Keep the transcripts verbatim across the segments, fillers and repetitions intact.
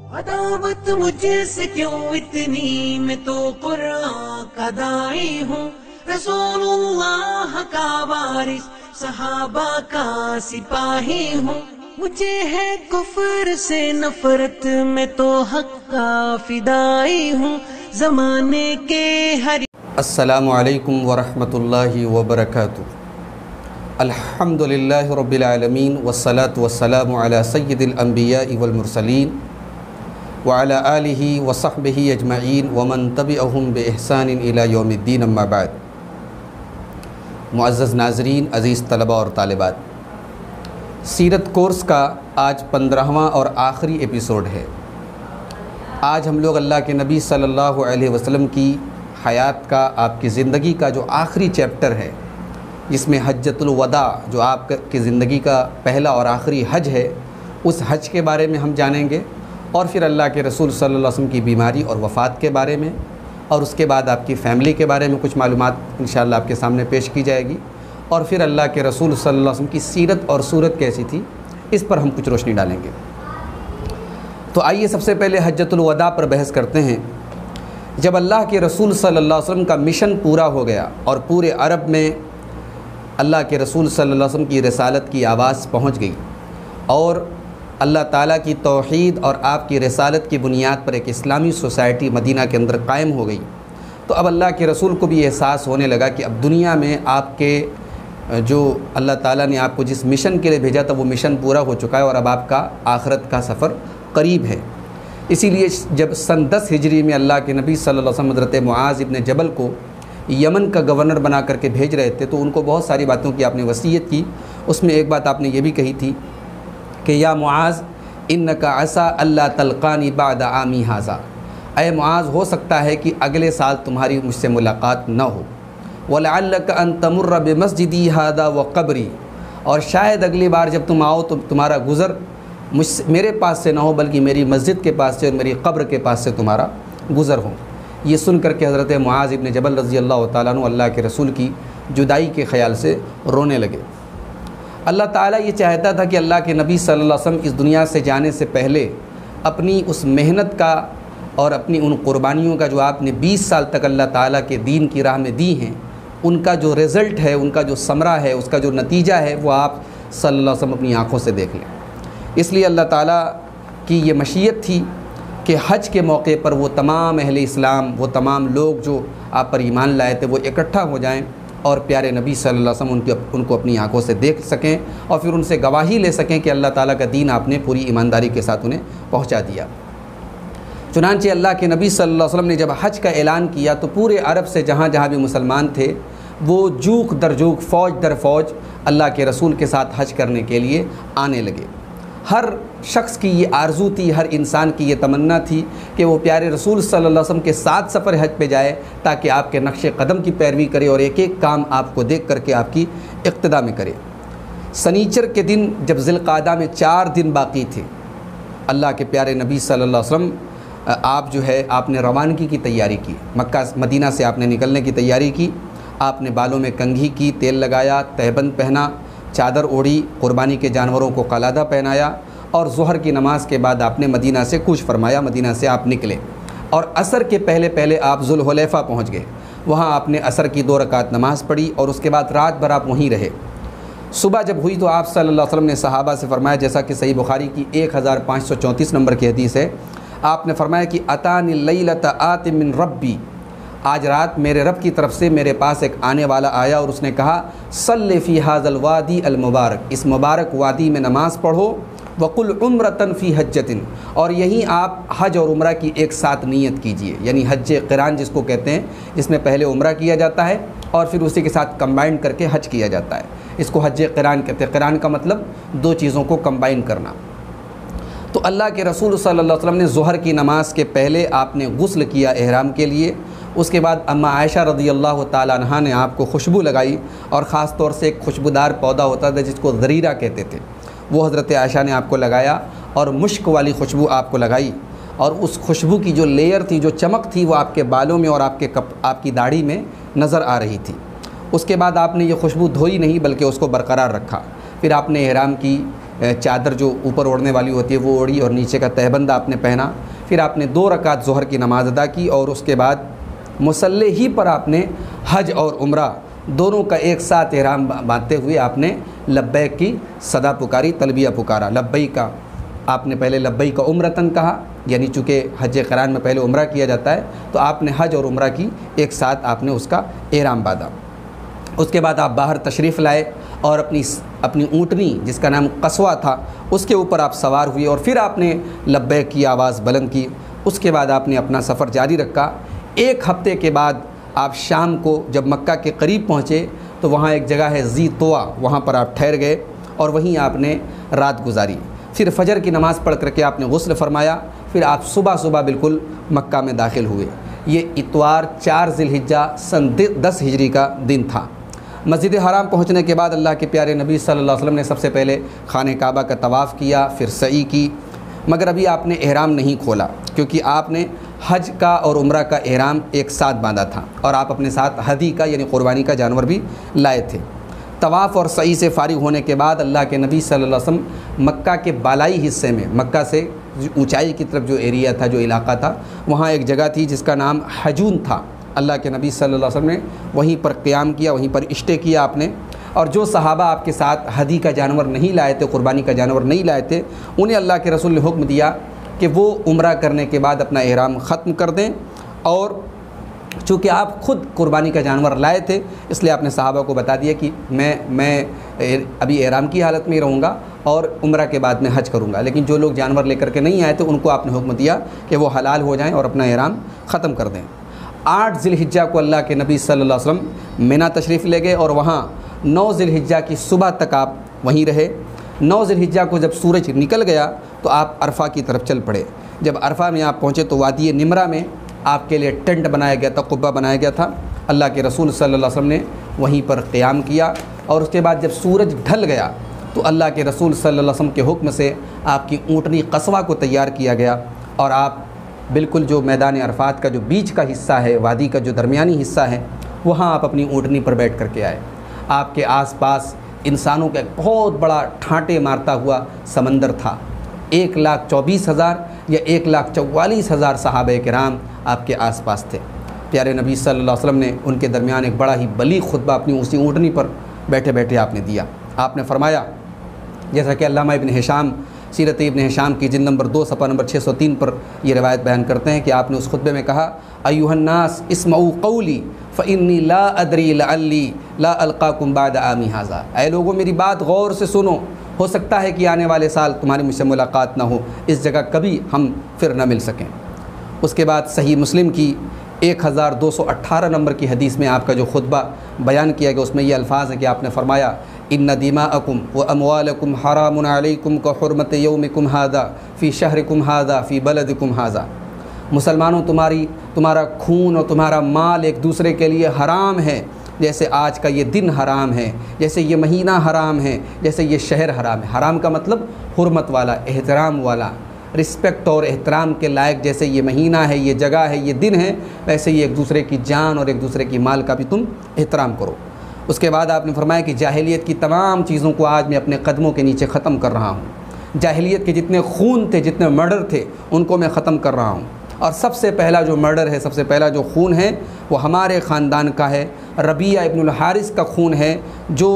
अदावत मुझसे क्यों इतनी, मैं तो कुरान का दाई हूँ, रसूलुल्लाह का वारिस, सहाबा का सिपाही हूँ। मुझे है कुफ्र से नफरत, मैं तो हक का फिदाई हूँ, जमाने के हर। अस्सलामु अलैकुम वरहमतुल्लाहि वबरकातुहू। अल्हम्दुलिल्लाहि रब्बिल आलमीन वस्सलातु वस्सलामु अला सय्यिदिल अंबिया'i वल मुरसलीन व अला आलिहि व सहबिहि अजमईन व मन तबिअहुम बि इहसानिन इला यौमिद्दीन, अम्मा बाद। मुअज़्ज़ज़ नाज़रीन, अज़ीज़ तलबा और तालिबात, सीरत कोर्स का आज पंद्रहवां और आखिरी एपिसोड है। आज हम लोग अल्लाह के नबी सल्लल्लाहु अलैहि वसल्लम की हयात का, आपकी ज़िंदगी का जो आखिरी चैप्टर है, जिसमें हज्जतुल वदा, जो आपकी ज़िंदगी का पहला और आखिरी हज है, उस हज के बारे में हम जानेंगे। और फिर अल्लाह के रसूल सल्लल्लाहु अलैहि वसल्लम की बीमारी और वफ़ात के बारे में, और उसके बाद आपकी फ़ैमिली के बारे में कुछ मालूमात इंशाअल्लाह आपके सामने पेश की जाएगी। और फिर अल्लाह के रसूल सल्लल्लाहु अलैहि वसल्लम की सीरत और सूरत कैसी थी, इस पर हम कुछ रोशनी डालेंगे। तो आइए सबसे पहले हज्जतुल वदा पर बहस करते हैं। जब अल्लाह के रसूल सल्लल्लाहु अलैहि वसल्लम का मिशन पूरा हो गया और पूरे अरब में अल्लाह के रसूल सल्लल्लाहु अलैहि वसल्लम की रिसालत की आवाज़ पहुंच गई और अल्लाह ताला की तौहीद और आपकी रिसालत की बुनियाद पर एक इस्लामी सोसाइटी मदीना के अंदर कायम हो गई, तो अब अल्लाह के रसूल को भी एहसास होने लगा कि अब दुनिया में आपके जो अल्लाह ताला ने आपको जिस मिशन के लिए भेजा था वो मिशन पूरा हो चुका है और अब आपका आखिरत का सफ़र करीब है। इसीलिए जब सन दस हिजरी में अल्लाह के नबी सल्लल्लाहु अलैहि वसल्लम हज़रत मुआज़ इब्न जबल को यमन का गवर्नर बना करके भेज रहे थे, तो उनको बहुत सारी बातों की आपने वसीयत की। उसमें एक बात आपने ये भी कही थी कि या मुआज़ इन्नका असा अल्लाह तलक़ानी बाद आमी हाज़ा, ऐ मुआज़ हो सकता है कि अगले साल तुम्हारी मुझसे मुलाकात न हो। वलअल्लका अन तमुर्र बिमस्जिदी हादा व क़ब्री, और शायद अगली बार जब तुम आओ तो तुम्हारा गुज़र मुझ मेरे पास से ना हो बल्कि मेरी मस्जिद के पास से और मेरी क़ब्र के पास से तुम्हारा गुज़र हो। ये सुन करके हज़रत मुआज़ इब्न जबल रज़ी अल्लाह ताला अन्हु अल्लाह के रसूल की जुदाई के ख़याल से रोने लगे। अल्लाह ताला ये चाहता था कि अल्लाह के नबी सल्लल्लाहु अलैहि वसल्लम इस दुनिया से जाने से पहले अपनी उस मेहनत का और अपनी उन क़ुरबानियों का जो आपने बीस साल तक अल्लाह ताला के दीन की राह में दी हैं, उनका जो रिज़ल्ट है, उनका जो समरा है, उसका जो नतीजा है, वो आप सल्लल्लाहु अलैहि वसल्लम अपनी आँखों से देख लें। इसलिए अल्लाह ताला की ये मशीयत थी कि हज के मौके पर वो तमाम अहले इस्लाम, वो तमाम लोग जो आप पर ईमान लाए थे, वो इकट्ठा हो जाएं और प्यारे नबी सल्लल्लाहु अलैहि वसल्लम उनके उनको अपनी आंखों से देख सकें और फिर उनसे गवाही ले सकें कि अल्लाह ताला का दीन आपने पूरी ईमानदारी के साथ उन्हें पहुंचा दिया। चुनांचे अल्लाह के नबी सल्लल्लाहु अलैहि वसल्लम ने जब हज का ऐलान किया तो पूरे अरब से जहाँ जहाँ भी मुसलमान थे, वो जूक दर जूक, फ़ौज दर फ़ौज अल्लाह के रसूल के साथ हज करने के लिए आने लगे। हर शख्स की ये आरज़ू थी, हर इंसान की ये तमन्ना थी कि वो प्यारे रसूल सल्लल्लाहु अलैहि वसल्लम के साथ सफ़र हज पे जाए ताकि आपके नक्शे कदम की पैरवी करे और एक एक काम आपको देख करके आपकी इक़्तिदा में करे। सनीचर के दिन जब ज़िलक़ादा में चार दिन बाकी थे, अल्लाह के प्यारे नबी सल्लल्लाहु अलैहि वसल्लम आप जो है आपने रवानगी की तैयारी की, मक्का मदीना से आपने निकलने की तैयारी की। आपने बालों में कंघी की, तेल लगाया, तहबंद पहना, चादर ओढ़ी, क़ुरबानी के जानवरों को कलादा पहनाया और ज़ुहर की नमाज़ के बाद आपने मदीना से कूच फरमाया। मदीना से आप निकले और असर के पहले पहले आप ज़ुल्हुलैफ़ा पहुँच गए। वहाँ आपने असर की दो रकात नमाज़ पढ़ी और उसके बाद रात भर आप वहीं रहे। सुबह जब हुई तो आप सल्लल्लाहु अलैहि वसल्लम ने सहाबा से फरमाया, जैसा कि सही बुखारी की एक हज़ार पाँच सौ चौंतीस नंबर की हदीस है, आपने फरमाया कि अतानी लैलता आति मिन रब्बी, आज रात मेरे रब की तरफ से मेरे पास एक आने वाला आया और उसने कहा सल्ले फ़ी हाज़ल वादी अल मुबारक, इस मुबारक वादी में नमाज़ पढ़ो, वकुल उम्रतन फ़ी हज्जतिन, और यहीं आप हज और उम्रा की एक साथ नीयत कीजिए, यानी हज क़िरान जिसको कहते हैं, जिसमें पहले उम्रा किया जाता है और फिर उसी के साथ कंबाइन करके हज किया जाता है। इसको हज क़िरान कहते हैं। क़िरान का मतलब दो चीज़ों को कंबाइन करना। तो अल्लाह के रसूल सल्लल्लाहु अलैहि वसल्लम ने ज़ुहर की नमाज़ के पहले आपने गुस्ल किया एहराम के लिए। उसके बाद अम्मा आयशा रज़ी अल्लाह ताला अन्हा ने आपको खुशबू लगाई और ख़ास तौर से एक खुशबूदार पौधा होता था जिसको ज़रीरा कहते थे, वो हज़रत आयशा ने आपको लगाया और मुश्क वाली खुशबू आपको लगाई और उस खुशबू की जो लेयर थी, जो चमक थी, वो आपके बालों में और आपके कप आपकी दाढ़ी में नज़र आ रही थी। उसके बाद आपने ये खुशबू धोई नहीं बल्कि उसको बरकरार रखा। फिर आपने एहराम की چادر جو اوپر اوڑھنے والی ہوتی ہے وہ اوڑھی اور نیچے کا تہبند آپ نے پہنا. پھر آپ نے دو رکعت ظہر کی نماز ادا کی اور اس کے بعد مصلی ہی پر آپ نے حج اور عمرہ دونوں کا ایک ساتھ احرام باندھتے ہوئے آپ نے لبیک کی صدا پکاری، تلبیہ پکارا. لبیک کا آپ نے پہلے لبیک کا عمرتن کہا، یعنی چونکہ حج قران میں پہلے عمرہ کیا جاتا ہے تو آپ نے حج اور عمرہ کی ایک ساتھ آپ نے اس کا احرام باندھا. اس کے بعد آپ باہر تشریف لائے اور اپنی اپنی اونٹنی جس کا نام قصوہ تھا اس کے اوپر آپ سوار ہوئے اور پھر آپ نے لبیک کی آواز بلند کی. اس کے بعد آپ نے اپنا سفر جاری رکھا. ایک ہفتے کے بعد آپ شام کو جب مکہ کے قریب پہنچے تو وہاں ایک جگہ ہے ذی طوا، وہاں پر آپ ٹھہر گئے اور وہیں آپ نے رات گزاری. پھر فجر کی نماز پڑھ کر کے آپ نے غسل فرمایا. پھر آپ صبح صبح بالکل مکہ میں داخل ہوئے. یہ اتوار چار ذی الحجہ سن دس ہجری کا دن تھا. مسجد حرام پہنچنے کے بعد اللہ کے پیارے نبی صلی اللہ علیہ وسلم نے سب سے پہلے خانہ کعبہ کا طواف کیا، پھر سعی کی. مگر ابھی آپ نے احرام نہیں کھولا کیونکہ آپ نے حج کا اور عمرہ کا احرام ایک ساتھ باندھا تھا اور آپ اپنے ساتھ ہدی کا یعنی قربانی کا جانور بھی لائے تھے. طواف اور سعی سے فارغ ہونے کے بعد اللہ کے نبی صلی اللہ علیہ وسلم مکہ کے بالائی حصے میں، مکہ سے اونچائی کی طرف جو ایریا تھا، جو علاقہ تھا، وہاں ایک جگہ تھی جس کا نام حجون تھا. اللہ کے نبی صلی اللہ علیہ وسلم نے وہیں پر قیام کیا، وہیں پر اسٹے کیا آپ نے. اور جو صحابہ آپ کے ساتھ ہدی کا جانور نہیں لائے تھے، قربانی کا جانور نہیں لائے تھے، انہیں اللہ کے رسول نے حکم دیا کہ وہ عمرہ کرنے کے بعد اپنا احرام ختم کر دیں. اور چونکہ آپ خود قربانی کا جانور لائے تھے اس لیے آپ نے صحابہ کو بتا دیا کہ میں میں ابھی احرام کی حالت میں ہی رہوں گا اور عمرہ کے بعد میں حج کروں گا. لیکن جو لوگ جانور لے کر کے نہیں آئے تھے ان کو آپ نے حکم دیا کہ وہ حلال ہو جائیں اور اپنا احرام ختم کر دیں. آٹھ ذی الحجہ کو اللہ کے نبی صلی اللہ علیہ وسلم مینا تشریف لے گئے اور وہاں نو ذی الحجہ کی صبح تک آپ وہیں رہے. نو ذی الحجہ کو جب سورج نکل گیا تو آپ عرفہ کی طرف چل پڑے. جب عرفہ میں آپ پہنچے تو وادی نمرہ میں آپ کے لیے ٹینٹ بنایا گیا تھا، قبہ بنایا گیا تھا. اللہ کے رسول صلی اللہ علیہ وسلم نے وہیں پر قیام کیا. اور اس کے بعد جب سورج ڈھل گیا تو اللہ کے رسول صلی اللہ علیہ وسلم کے حکم سے آپ کی اونٹنی قصوہ کو تیار کیا گیا اور آپ بالکل جو میدان عرفات کا جو بیچ کا حصہ ہے، وادی کا جو درمیانی حصہ ہے، وہاں آپ اپنی اونٹنی پر بیٹھ کر کے آئے. آپ کے آس پاس انسانوں کا ایک بہت بڑا ٹھانٹے مارتا ہوا سمندر تھا. ایک لاکھ چوبیس ہزار یا ایک لاکھ چوالیس ہزار صحابہ کرام آپ کے آس پاس تھے. پیارے نبی صلی اللہ علیہ وسلم نے ان کے درمیان ایک بڑا ہی بلیغ خطبہ اپنی اسی اونٹنی پر بیٹھے بیٹھے آپ نے دیا. آپ نے فرمایا، جیسا کہ علامہ ابن ہشام سیرت ابن ہشام کی جلد نمبر دو صفحہ نمبر چھ سو تین پر یہ روایت بیان کرتے ہیں کہ آپ نے اس خطبے میں کہا، ایھا الناس اسمعوا قولی فانی لا ادری لعلی لا القاکم بعد عامی ھذا. اے لوگوں میری بات غور سے سنو، ہو سکتا ہے کہ آنے والے سال تمہاری مجھ سے ملاقات نہ ہو، اس جگہ کبھی ہم پھر نہ مل سکیں. اس کے بعد صحیح مسلم کی ایک ہزار دو سو اٹھارہ نمبر کی حدیث میں آپ کا جو خطبہ بیان کیا گیا اس میں یہ الفاظ ہیں کہ آپ نے فرمایا، ان دماءکم و اموالکم حرام علیکم کحرمت یومکم ھذا فی شہرکم ھذا فی بلدکم ھذا. مسلمانوں تمہاری تمہارا خون اور تمہارا مال ایک دوسرے کے لیے حرام ہے جیسے آج کا یہ دن حرام ہے، جیسے یہ مہینہ حرام ہے، جیسے یہ شہر حرام ہے. حرام کا مطلب حرمت والا، احترام والا، رسپیکٹ اور احترام کے لائق. جیسے یہ مہینہ ہے، یہ جگہ ہے، یہ دن ہے، ویسے یہ ایک دوسرے کی جان اور ایک دوسرے کی مال کا بھی تم احترام کرو. اس کے بعد آپ نے فرمایا کہ جاہلیت کی تمام چیزوں کو آج میں اپنے قدموں کے نیچے ختم کر رہا ہوں. جاہلیت کے جتنے خون تھے، جتنے مرڈر تھے، ان کو میں ختم کر رہا ہوں. اور سب سے پہلا جو مرڈر ہے، سب سے پہلا جو خون ہے وہ ہمارے خاندان کا ہے. ربیعہ ابن الحارث کا خون ہے جو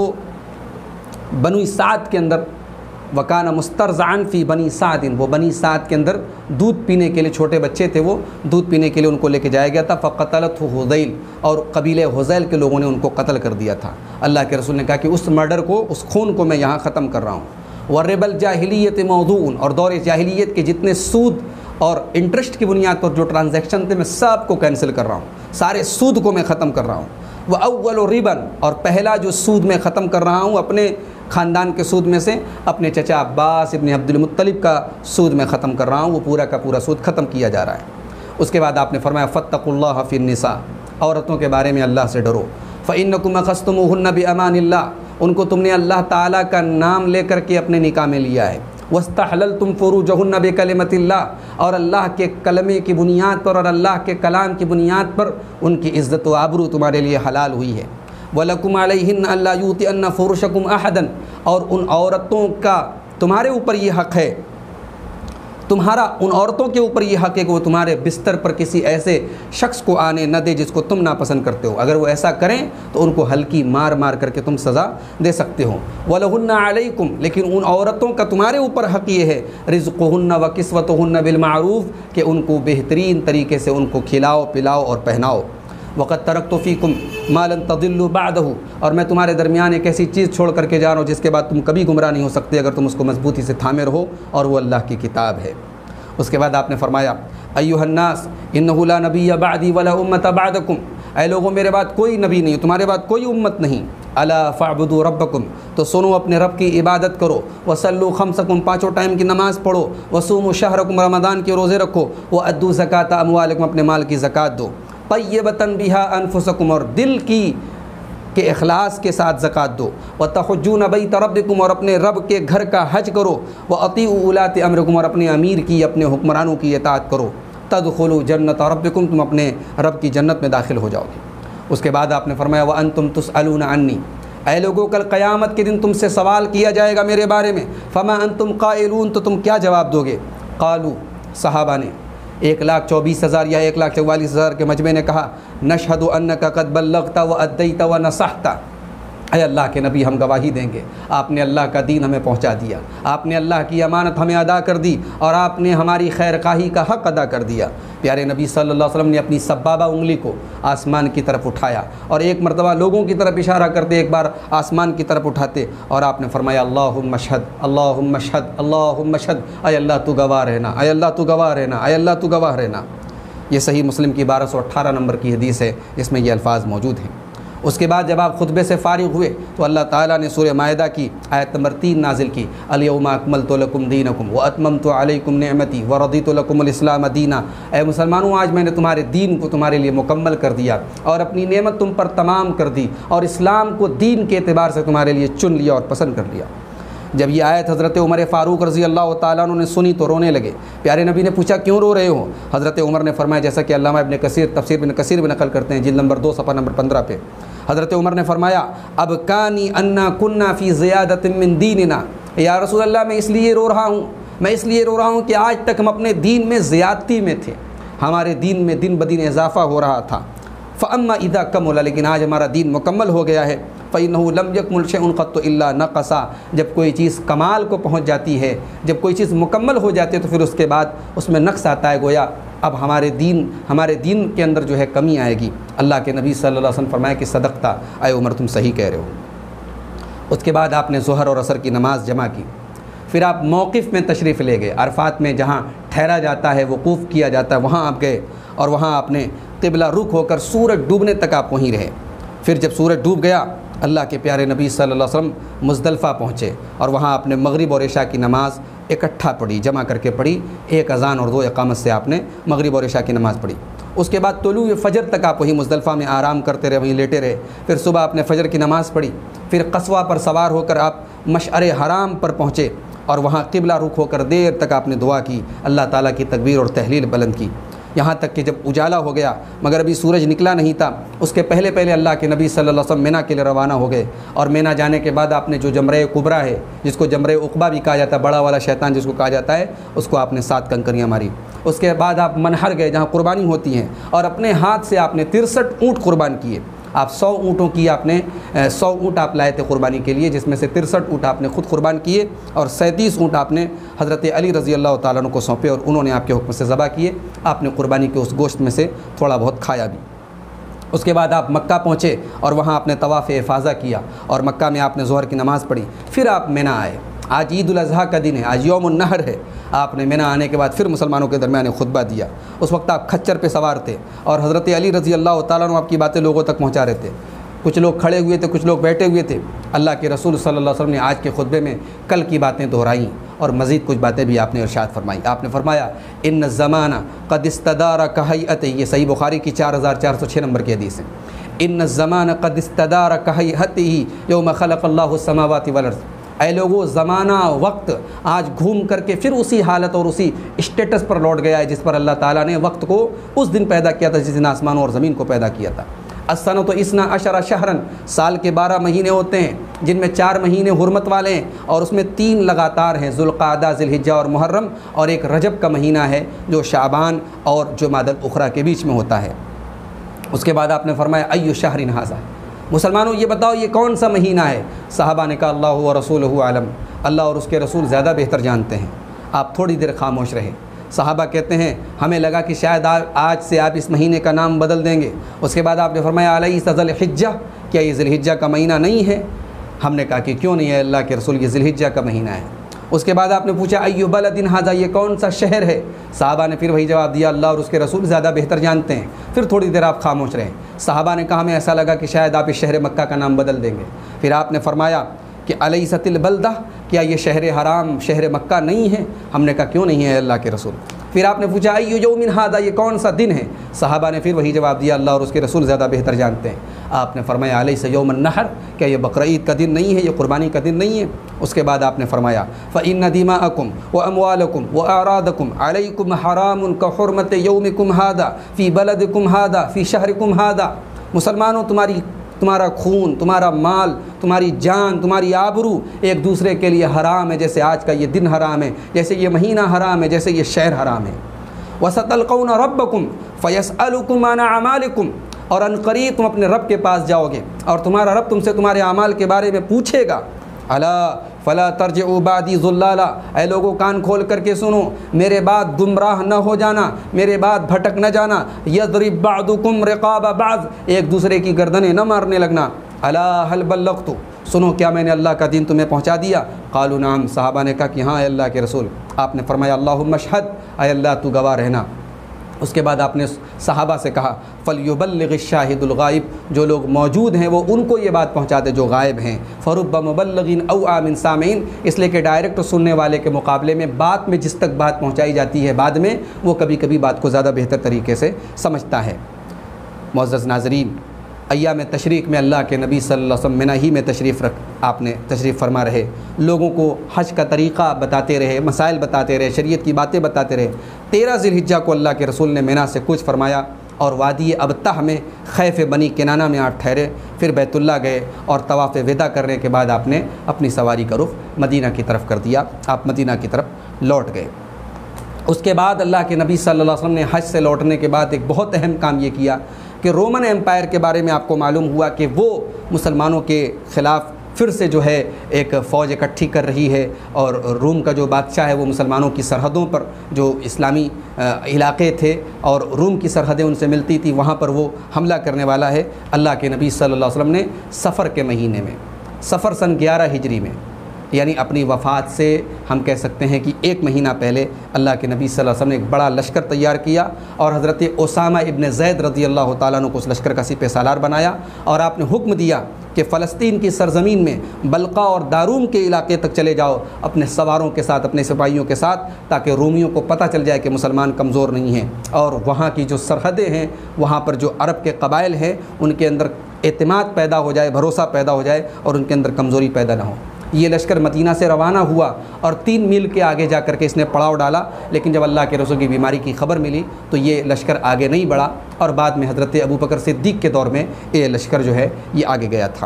بنو سعد کے اندر وکانہ مسترزعن فی بنی سعد، وہ بنی سعد کے اندر دودھ پینے کے لیے، چھوٹے بچے تھے وہ، دودھ پینے کے لیے ان کو لے کے جایا گیا تھا. فقتلتہ حذیل، اور قبیلہ حذیل کے لوگوں نے ان کو قتل کر دیا تھا. اللہ کے رسول نے کہا کہ اس مرڈر کو، اس خون کو میں یہاں ختم کر رہا ہوں. ورب الجاہلیت موضوع، اور دور جاہلیت کے جتنے سود اور انٹرسٹ کی بنیاد پر جو ٹرانزیکشن تھے میں سب کو کینسل کر رہا ہوں، سارے سود کو میں ختم کر رہا ہوں. وہ اول ربن، اور پہلا جو سود میں ختم کر رہا ہوں اپنے خاندان کے سود میں سے اپنے چچا عباس ابن عبد المطلب کا سود میں ختم کر رہا ہوں، وہ پورا کا پورا سود ختم کیا جا رہا ہے. اس کے بعد آپ نے فرمایا فاتقوا اللہ فی النساء، عورتوں کے بارے میں اللہ سے ڈرو. فانکم اخذتموہن بامان اللہ، ان کو تم نے اللہ تعالیٰ کا نام لے کر کے اپنے نکاح میں لیا ہے. واستحللتم فروجہن بکلمۃ اللہ، اور اللہ کے کلمے کی بنیاد پر اور اللہ کے کلام کی بنیاد پر ان کی عزت و آبرو تمہارے لیے حلال ہوئی ہے. وَلَكُمْ عَلَيْهِنَّ أَلَّا يُؤْتِئَنَّ فُرُوشَكُمْ أَحَدًا، اور ان عورتوں کا تمہارے اوپر یہ حق ہے، تمہارا ان عورتوں کے اوپر یہ حق ہے کہ وہ تمہارے بستر پر کسی ایسے شخص کو آنے نہ دے جس کو تم ناپسند کرتے ہو۔ اگر وہ ایسا کریں تو ان کو ہلکی مار مار کر کے تم سزا دے سکتے ہو۔ وَلَهُنَّ عَلَيْكُمْ، لیکن ان عورتوں کا تمہارے اوپر حق یہ ہے، رِزْقُهُنَّ وَكِسْوَتُهُنَّ بِالْمَعْرُوف، کہ ان کو بہترین طریقے سے ان کو کھلاؤ پلاؤ اور پہناؤ۔ وَقَدْ تَرَكْتُ فِيكُمْ مَا لَن تَضِلُّوا بَعْدَهُ، اور میں تمہارے درمیان ایک ایسی چیز چھوڑ کر کے جا رہا ہوں جس کے بعد تم کبھی گمراہ نہیں ہو سکتے اگر تم اس کو مضبوطی سے تھامے رہو، اور وہ اللہ کی کتاب ہے۔ اس کے بعد آپ نے فرمایا ایھا الناس انہ لا نبی بعدی ولا امۃ بعدکم، اے لوگوں میرے بعد کوئی نبی نہیں، تمہارے بعد کوئی امت نہیں۔ الا فاعبدوا ربکم، تو سنو اپنے رب کی عبادت کرو۔ وصلوا خمسکم، پانچوں ٹائم کی نماز پڑھو۔ وصوموا شہرکم، رمضان کے روزے رکھو۔ وادوا زکاۃ اموالکم، اپنے مال کی زکوٰۃ دو۔ طیبۃ بہا انفسکم، اور دل کی کہ اخلاص کے ساتھ زکوٰۃ دو۔ وتحجون بیت ربکم، اور اپنے رب کے گھر کا حج کرو۔ واطیعوا ولاۃ امرکم، اور اپنے امیر کی اپنے حکمرانوں کی اطاعت کرو۔ تدخلوا جنت ربکم، تم اپنے رب کی جنت میں داخل ہو جاؤ گے۔ اس کے بعد آپ نے فرمایا وانتم تسألون عنی، اے لوگوں کل قیامت کے دن تم سے سوال کیا جائے گا میرے بارے میں۔ فما انتم قائلون، تو تم کیا جواب دو گے؟ قالوا، صحابہ نے ایک لاکھ چوبیس ہزار یا ایک لاکھ چوالیس ہزار کے مجمع نے کہا نشہد انک قد بلغت وادیت ونصحت، اے اللہ کے نبی ہم گواہی دیں گے آپ نے اللہ کا دین ہمیں پہنچا دیا، آپ نے اللہ کی امانت ہمیں ادا کر دی، اور آپ نے ہماری خیر خواہی کا حق ادا کر دیا۔ پیارے نبی صلی اللہ علیہ وسلم نے اپنی سبابہ انگلی کو آسمان کی طرف اٹھایا اور ایک مرتبہ لوگوں کی طرف اشارہ کرتے، ایک بار آسمان کی طرف اٹھاتے، اور آپ نے فرمایا اللہم اشہد اللہم اشہد اللہم اشہد، اے اللہ تو گواہ رہنا، اے اللہ تو گواہ رہنا، اے اللہ تو گواہ رہنا۔ یہ صحیح مسلم کی بارہ سو اٹھارہ نمبر کی حدیث ہے، جس میں یہ الفاظ موجود ہیں۔ اس کے بعد جب آپ خطبے سے فارغ ہوئے تو اللہ تعالیٰ نے سورہ مائدہ کی آیت نمبر تین نازل کی، الیوم اکملت لکم دینکم واتممت علیکم نعمتی ورضیت لکم الاسلام دینا، اے مسلمانوں آج میں نے تمہارے دین کو تمہارے لیے مکمل کر دیا اور اپنی نعمت تم پر تمام کر دی، اور اسلام کو دین کے اعتبار سے تمہارے لیے چن لیا اور پسند کر لیا۔ جب یہ آیت حضرت عمر فاروق رضی اللہ تعالیٰ عنہ نے سنی تو رونے لگے۔ پیارے نبی نے پوچھا کیوں رو رہے ہو؟ حضرت عمر نے فرمایا، جیسا کہ علامہ ابن کثیر تفسیر ابن کثیر بھی نقل کرتے ہیں جلد نمبر دو صفحہ نمبر پندرہ پہ، حضرت عمر نے فرمایا اب کانی انا کننا فی زیادت من دیننا، یا رسول اللہ میں اس لیے رو رہا ہوں میں اس لیے رو رہا ہوں کہ آج تک ہم اپنے دین میں زیادتی میں تھے، ہمارے دین میں دن بدن اضافہ ہو رہا تھا۔ فاما اذا کمل، لیکن آج ہمارا دین مکمل ہو گیا ہے۔ فإنه لم يكمل شيء قط الا نقص، جب کوئی چیز کمال کو پہنچ جاتی ہے، جب کوئی چیز مکمل ہو جاتی ہے تو پھر اس کے بعد اس میں نقص آتا ہے، گویا اب ہمارے دین ہمارے دین کے اندر جو ہے کمی آئے گی۔ اللہ کے نبی صلی اللہ علیہ وسلم فرمایا کہ صدقتا، اے عمر تم صحیح کہہ رہے ہو۔ اس کے بعد آپ نے ظہر اور عصر کی نماز جمع کی، پھر آپ موقف میں تشریف لے گئے، عرفات میں جہاں ٹھہرا جاتا ہے وقوف کیا جاتا ہے وہاں آپ گئے، اور وہاں آپ نے قبلہ رخ ہو کر سورج ڈوبنے تک آپ وہیں رہے۔ پھر جب سورج ڈوب گیا اللہ کے پیارے نبی صلی اللہ علیہ وسلم مزدلفہ پہنچے، اور وہاں آپ نے مغرب اور عشاء کی نماز اکٹھا پڑھی، جمع کر کے پڑھی، ایک اذان اور دو اقامت سے آپ نے مغرب اور عشاء کی نماز پڑھی۔ اس کے بعد طلوع فجر تک آپ وہیں مزدلفہ میں آرام کرتے رہے، وہیں لیٹے رہے۔ پھر صبح آپ نے فجر کی نماز پڑھی، پھر قصوہ پر سوار ہو کر آپ مشعر حرام پر پہنچے، اور وہاں قبلہ رخ ہو کر دیر تک آپ نے دعا کی، اللہ تعالیٰ کی تکبیر اور تحلیل بلند کی، یہاں تک کہ جب اجالا ہو گیا مگر ابھی سورج نکلا نہیں تھا، اس کے پہلے پہلے اللہ کے نبی صلی اللہ علیہ وسلم مینا کے لیے روانہ ہو گئے، اور مینا جانے کے بعد آپ نے جو جمرہ کبریٰ ہے، جس کو جمرہ عقبہ بھی کہا جاتا ہے، بڑا والا شیطان جس کو کہا جاتا ہے، اس کو آپ نے سات کنکریاں ماری۔ اس کے بعد آپ منہر گئے جہاں قربانی ہوتی ہیں، اور اپنے ہاتھ سے آپ نے ترسٹھ اونٹ قربان کیے۔ آپ سو اونٹوں کی آپ نے سو اونٹ آپ لائے تھے قربانی کے لیے، جس میں سے ترسٹھ اونٹ آپ نے خود قربان کیے، اور سینتیس اونٹ آپ نے حضرت علی رضی اللہ تعالیٰ عنہ کو سونپے، اور انہوں نے آپ کے حکم سے ذبح کیے۔ آپ نے قربانی کے اس گوشت میں سے تھوڑا بہت کھایا بھی۔ اس کے بعد آپ مکہ پہنچے، اور وہاں آپ نے طواف افاضہ کیا، اور مکہ میں آپ نے ظہر کی نماز پڑھی۔ پھر آپ مینا آئے، آج عید الاضحیٰ کا دن ہے، آج یوم النحر ہے۔ آپ نے مینا آنے کے بعد پھر مسلمانوں کے درمیان خطبہ دیا۔ اس وقت آپ کھچر پہ سوار تھے، اور حضرت علی رضی اللہ تعالیٰ عنہ آپ کی باتیں لوگوں تک پہنچا رہے تھے۔ کچھ لوگ کھڑے ہوئے تھے، کچھ لوگ بیٹھے ہوئے تھے۔ اللہ کے رسول صلی اللہ علیہ وسلم نے آج کے خطبے میں کل کی باتیں دہرائیں، اور مزید کچھ باتیں بھی آپ نے ارشاد فرمائی۔ آپ نے فرمایا ان الزمانہ قد استدار کہیئتہ، یہ صحیح بخاری کی چار ہزار چار سو چھ نمبر کی حدیث ہے۔ ان الزمانہ قد استدار کہیئتہ یوم خلق اللہ السماوات والارض، اے لوگو زمانہ وقت آج گھوم کر کے پھر اسی حالت اور اسی اسٹیٹس پر لوٹ گیا ہے جس پر اللہ تعالیٰ نے وقت کو اس دن پیدا کیا تھا، جس دن آسمانوں اور زمین کو پیدا کیا تھا۔ السنۃ اسنا عشر شہرن، سال کے بارہ مہینے ہوتے ہیں جن میں چار مہینے حرمت والے ہیں اور اس میں تین لگاتار ہیں، ذوالقعدہ، ذی الحجہ اور محرم، اور ایک رجب کا مہینہ ہے جو شعبان اور جمادی الاخری کے بیچ میں ہوتا ہے۔ اس کے بعد آپ نے فرمایا ایو شہر ھذا، مسلمانوں یہ بتاؤ یہ کون سا مہینہ ہے؟ صحابہ نے کہا اللہ و رسولہ عالم، اللہ اور اس کے رسول زیادہ بہتر جانتے ہیں۔ آپ تھوڑی دیر خاموش رہے۔ صحابہ کہتے ہیں ہمیں لگا کہ شاید آج سے آپ اس مہینے کا نام بدل دیں گے۔ اس کے بعد آپ نے فرمایا الیس ذی الحجہ، کیا یہ ذی الحجہ کا مہینہ نہیں ہے؟ ہم نے کہا کہ کیوں نہیں ہے اللہ کے رسول، یہ ذی الحجہ کا مہینہ ہے۔ اس کے بعد آپ نے پوچھا ایو بلد ھذا، یہ کون سا شہر ہے؟ صحابہ نے پھر وہی جواب دیا اللہ اور اس کے رسول زیادہ بہتر جانتے ہیں۔ پھر تھوڑی دیر آپ خاموش رہے۔ صحابہ نے کہا ہمیں ایسا لگا کہ شاید آپ اس شہر مکہ کا نام بدل دیں گے۔ پھر آپ نے فرمایا کہ الیست البلدہ، کیا یہ شہر حرام شہر مکہ نہیں ہے؟ ہم نے کہا کیوں نہیں ہے اللہ کے رسول۔ پھر آپ نے پوچھا ایو یوم ھذا، یہ کون سا دن ہے؟ صحابہ نے پھر وہی جواب دیا اللہ اور اس کے رسول زیادہ بہتر جانتے ہیں۔ آپ نے فرمایا الیس یوم النحر، کیا یہ بقرعید کا دن نہیں ہے، یہ قربانی کا دن نہیں ہے؟ اس کے بعد آپ نے فرمایا فإن دماءکم واموالکم واعراضکم علیکم حرام کحرمت یومکم ھذا فی بلدکم ھذا فی شہرکم ھذا، مسلمانوں تمہاری تمہارا خون، تمہارا مال، تمہاری جان، تمہاری آبرو ایک دوسرے کے لیے حرام ہے، جیسے آج کا یہ دن حرام ہے، جیسے یہ مہینہ حرام ہے، جیسے یہ شہر حرام ہے۔ وَسَتَلْقَوْنَ رَبَّكُمْ فَيَسْأَلُكُمْ عَنْ أَعْمَالِكُمْ، اور ان قریب تم اپنے رب کے پاس جاؤ گے اور تمہارا رب تم سے تمہارے اعمال کے بارے میں پوچھے گا۔ الا فلا ترجعوا بعدی ضلالا، اے لوگوں کان کھول کر کے سنو، میرے بعد گمراہ نہ ہو جانا، میرے بعد بھٹک نہ جانا۔ یضرب بعضکم رقاب بعض، ایک دوسرے کی گردنیں نہ مارنے لگنا۔ الا هل بلغت، سنو کیا میں نے اللہ کا دین تمہیں پہنچا دیا؟ قالوا نعم، صحابہ نے کہا کہ ہاں اے اللہ کے رسول۔ آپ نے فرمایا اللہم اشہد، اے اللہ تو گواہ رہنا۔ اس کے بعد آپ نے صحابہ سے کہا فلیبلغ الشاہد الغائب، جو لوگ موجود ہیں وہ ان کو یہ بات پہنچا دے جو غائب ہیں۔ فرب مبلغ اوعی من سامعین، اس لیے کہ ڈائریکٹ سننے والے کے مقابلے میں بات میں جس تک بات پہنچائی جاتی ہے بعد میں، وہ کبھی کبھی بات کو زیادہ بہتر طریقے سے سمجھتا ہے۔ معزز ناظرین، ایام تشریق میں اللہ کے نبی صلی اللہ علیہ وسلم منی ہی میں تشریف رکھ آپ نے تشریف فرما رہے، لوگوں کو حج کا طریقہ بتاتے رہے، مسائل بتاتے رہے، شریعت کی باتیں بتاتے رہے۔ تیرہ ذی الحجہ کو اللہ کے رسول نے مینا سے کوچ فرمایا اور وادی ابتح میں خیف بنی کنانہ میں آپ ٹھہرے، پھر بیت اللہ گئے اور طواف وداع کرنے کے بعد آپ نے اپنی سواری کا رخ مدینہ کی طرف کر دیا، آپ مدینہ کی طرف لوٹ گئے۔ اس کے بعد اللہ کے نبی صلی اللہ علیہ وسلم نے حج سے لوٹنے کے بعد ایک بہت اہم کام یہ کیا کہ رومن ایمپائر کے بارے میں آپ کو معلوم ہوا کہ وہ مسلمانوں کے خلاف پھر سے جو ہے ایک فوج اکٹھی کر رہی ہے، اور روم کا جو بادشاہ ہے وہ مسلمانوں کی سرحدوں پر جو اسلامی علاقے تھے اور روم کی سرحدیں ان سے ملتی تھی وہاں پر وہ حملہ کرنے والا ہے۔ اللہ کے نبی صلی اللہ علیہ وسلم نے صفر کے مہینے میں، صفر سن گیارہ ہجری میں، یعنی اپنی وفات سے ہم کہہ سکتے ہیں کہ ایک مہینہ پہلے اللہ کے نبی صلی اللہ علیہ وسلم نے ایک بڑا لشکر تیار کیا اور حضرت اسامہ ابن زید رضی اللہ تعالیٰ عنہ کو اس لشکر کا سپہ سالار بنایا، اور آپ نے حکم دیا کہ فلسطین کی سرزمین میں بلقا اور داروم کے علاقے تک چلے جاؤ اپنے سواروں کے ساتھ، اپنے سپاہیوں کے ساتھ، تاکہ رومیوں کو پتہ چل جائے کہ مسلمان کمزور نہیں ہیں، اور وہاں کی جو سرحدیں ہیں، وہاں پر جو عرب کے قبائل ہیں، ان کے اندر اعتماد پیدا ہو جائے، بھروسہ پیدا ہو جائے اور ان کے اندر کمزوری پیدا نہ ہو۔ یہ لشکر مدینہ سے روانہ ہوا اور تین میل کے آگے جا کر کے اس نے پڑاؤ ڈالا، لیکن جب اللہ کے رسول کی بیماری کی خبر ملی تو یہ لشکر آگے نہیں بڑھا، اور بعد میں حضرت ابوبکر صدیق کے دور میں یہ لشکر جو ہے یہ آگے گیا تھا۔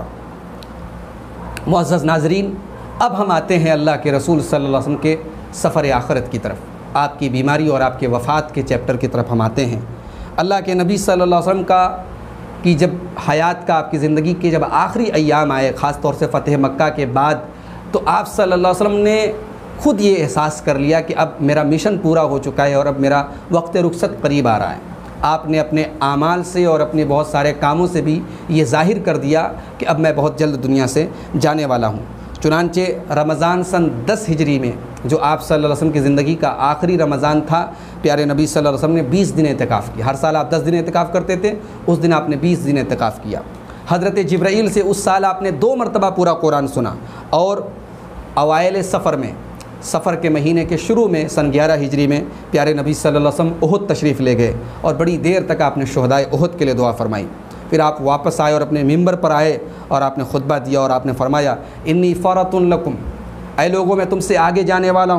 معزز ناظرین، اب ہم آتے ہیں اللہ کے رسول صلی اللہ علیہ وسلم کے سفر آخرت کی طرف، آپ کی بیماری اور آپ کے وفات کے چیپٹر کی طرف ہم آتے ہیں۔ اللہ کے نبی صلی اللہ علیہ وسلم کا کی جب حیات کا، آپ کی زندگی کے جب آخری ایام آئے، خاص طور سے فتح مکہ کے بعد، تو آپ صلی اللہ علیہ وسلم نے خود یہ احساس کر لیا کہ اب میرا مشن پورا ہو چکا ہے اور اب میرا وقت رخصت قریب آ رہا ہے۔ آپ نے اپنے اعمال سے اور اپنے بہت سارے کاموں سے بھی یہ ظاہر کر دیا کہ اب میں بہت جلد دنیا سے جانے والا ہوں۔ چنانچہ رمضان سن دس ہجری میں، جو آپ صلی اللہ علیہ وسلم کی زندگی کا آخری رمضان تھا، پیارے نبی صلی اللہ علیہ وسلم نے بیس دن اعتکاف کیا۔ ہر سال آپ دس دن اعتکاف کرتے تھے، اس دن آپ نے بیس دن اعتکاف کیا۔ حضرت جبرائیل سے اس سال آپ نے دو مرتبہ پورا قرآن سنا، اور اوائل سفر میں، سفر کے مہینے کے شروع میں سن گیارہ ہجری میں پیارے نبی صلی اللہ علیہ وسلم احد تشریف لے گئے، اور بڑی دیر تک آپ نے شہدائے احد کے لیے دعا فرمائی۔ پھر آپ واپس آئے اور اپنے ممبر پر آئے اور آپ نے خطبہ دیا اور آپ نے فرمایا انی فرۃ لکم، اے لوگوں میں تم سے آگے جانے والا ہوں،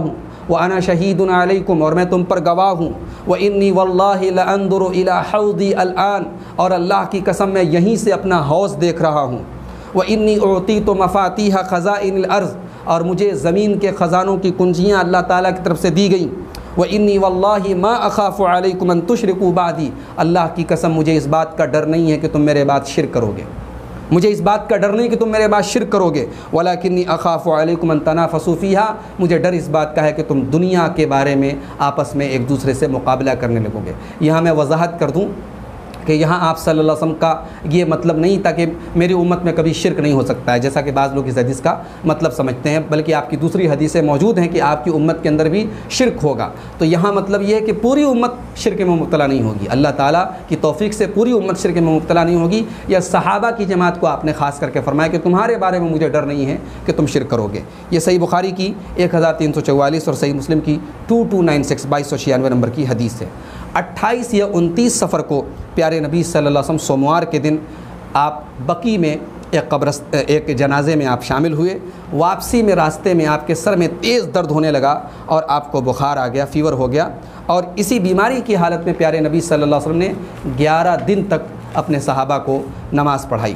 وَأَنَا شَهِيدٌ عَلَيْكُمْ، اور میں تم پر گواہ ہوں، وَإِنِّي وَاللَّهِ لَأَنظُرُ إِلَىٰ حَوْضِي الْآن، اور اللہ کی قسم میں یہیں سے اپنا حوض دیکھ رہا ہوں، وَإِنِّي أُعْطِيتُ مَفَاتِيحَ خَزَائِنِ الْأَرْضِ، اور مجھے زمین کے خزانوں کی کنجیاں اللہ تعالیٰ کی طرف سے دی گئیں، وَإِنِّي وَاللَّهِ مَا أَخَافُ عَلَيْكُمْ أَن تُشْرِكُوا بَعْدِي، اللہ کی قسم مجھے اس بات کا ڈر نہیں ہے کہ تم میرے بعد شرک کرو گے، مجھے اس بات کا ڈر نہیں کہ تم میرے بعد شرک کرو گے، وَلَكِنِّي أَخَافُ عَلَيْكُمْ أَن تَنَافَسُوا فِيهَا، مجھے ڈر اس بات کا ہے کہ تم دنیا کے بارے میں آپس میں ایک دوسرے سے مقابلہ کرنے لگو گے۔ یہاں میں وضاحت کر دوں کہ یہاں آپ صلی اللہ علیہ وسلم کا یہ مطلب نہیں تھا کہ میری امت میں کبھی شرک نہیں ہو سکتا ہے، جیسا کہ بعض لوگ اس حدیث کا مطلب سمجھتے ہیں، بلکہ آپ کی دوسری حدیثیں موجود ہیں کہ آپ کی امت کے اندر بھی شرک ہوگا۔ تو یہاں مطلب یہ ہے کہ پوری امت شرک میں مبتلا نہیں ہوگی، اللہ تعالیٰ کی توفیق سے پوری امت شرک میں مبتلا نہیں ہوگی۔ یا صحابہ کی جماعت کو آپ نے خاص کر کے فرمایا کہ تمہارے بارے میں مجھے ڈر نہیں ہے کہ تم شرک کرو گے۔ یہ صحیح بخاری کی ایک ہزار تین سو چوالیس اور صحیح مسلم کی ٹو ٹو نائن سکس بائیس سو چھیانوے نمبر کی حدیث ہے۔ اٹھائیس یا انتیس سفر کو پیارے نبی صلی اللہ علیہ وسلم سوموار کے دن آپ بقی میں ایک قبرست ایک جنازے میں آپ شامل ہوئے۔ واپسی میں راستے میں آپ کے سر میں تیز درد ہونے لگا اور آپ کو بخار آ گیا، فیور ہو گیا، اور اسی بیماری کی حالت میں پیارے نبی صلی اللہ علیہ وسلم نے گیارہ دن تک اپنے صحابہ کو نماز پڑھائی۔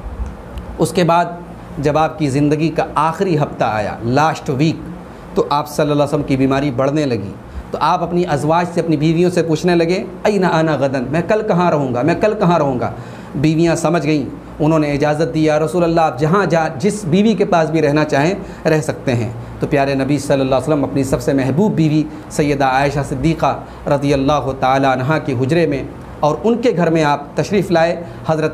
اس کے بعد جب آپ کی زندگی کا آخری ہفتہ آیا، لاسٹ ویک، تو آپ صلی اللہ علیہ وسلم کی بیماری بڑھنے لگی، تو آپ اپنی ازواج سے، اپنی بیویوں سے پوچھنے لگے این انا غدن، میں کل کہاں رہوں گا، میں کل کہاں رہوں گا۔ بیویاں سمجھ گئیں، انہوں نے اجازت دی، یا رسول اللہ آپ جہاں جا جس بیوی کے پاس بھی رہنا چاہیں رہ سکتے ہیں۔ تو پیارے نبی صلی اللہ علیہ وسلم اپنی سب سے محبوب بیوی سیدہ عائشہ صدیقہ رضی اللہ تعالی عنہا کے حجرے میں اور ان کے گھر میں آپ تشریف لائے۔ حضرت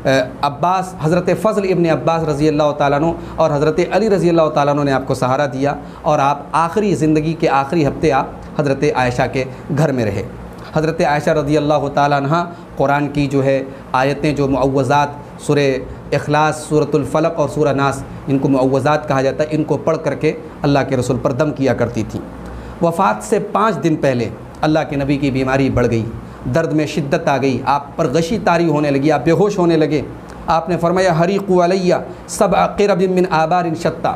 عباس حضرت فضل ابن عباس رضی اللہ تعالیٰ عنہ اور حضرت علی رضی اللہ تعالیٰ عنہ نے آپ کو سہارا دیا، اور آپ آخری زندگی کے آخری ہفتے آپ حضرت عائشہ کے گھر میں رہے۔ حضرت عائشہ رضی اللہ تعالیٰ عنہ قرآن کی جو ہے آیتیں، جو معوذات، سورہ اخلاص، سورۃ الفلق اور سورہ ناس، ان کو معوذات کہا جاتا ہے، ان کو پڑھ کر کے اللہ کے رسول پر دم کیا کرتی تھیں۔ وفات سے پانچ دن پہلے اللہ کے نبی کی بیماری بڑھ گئی، درد میں شدت آ گئی، آپ پر غشی طاری ہونے لگی، آپ بے ہوش ہونے لگے۔ آپ نے فرمایا حریقوا علیہ سبع قرب من آبار شتیٰ،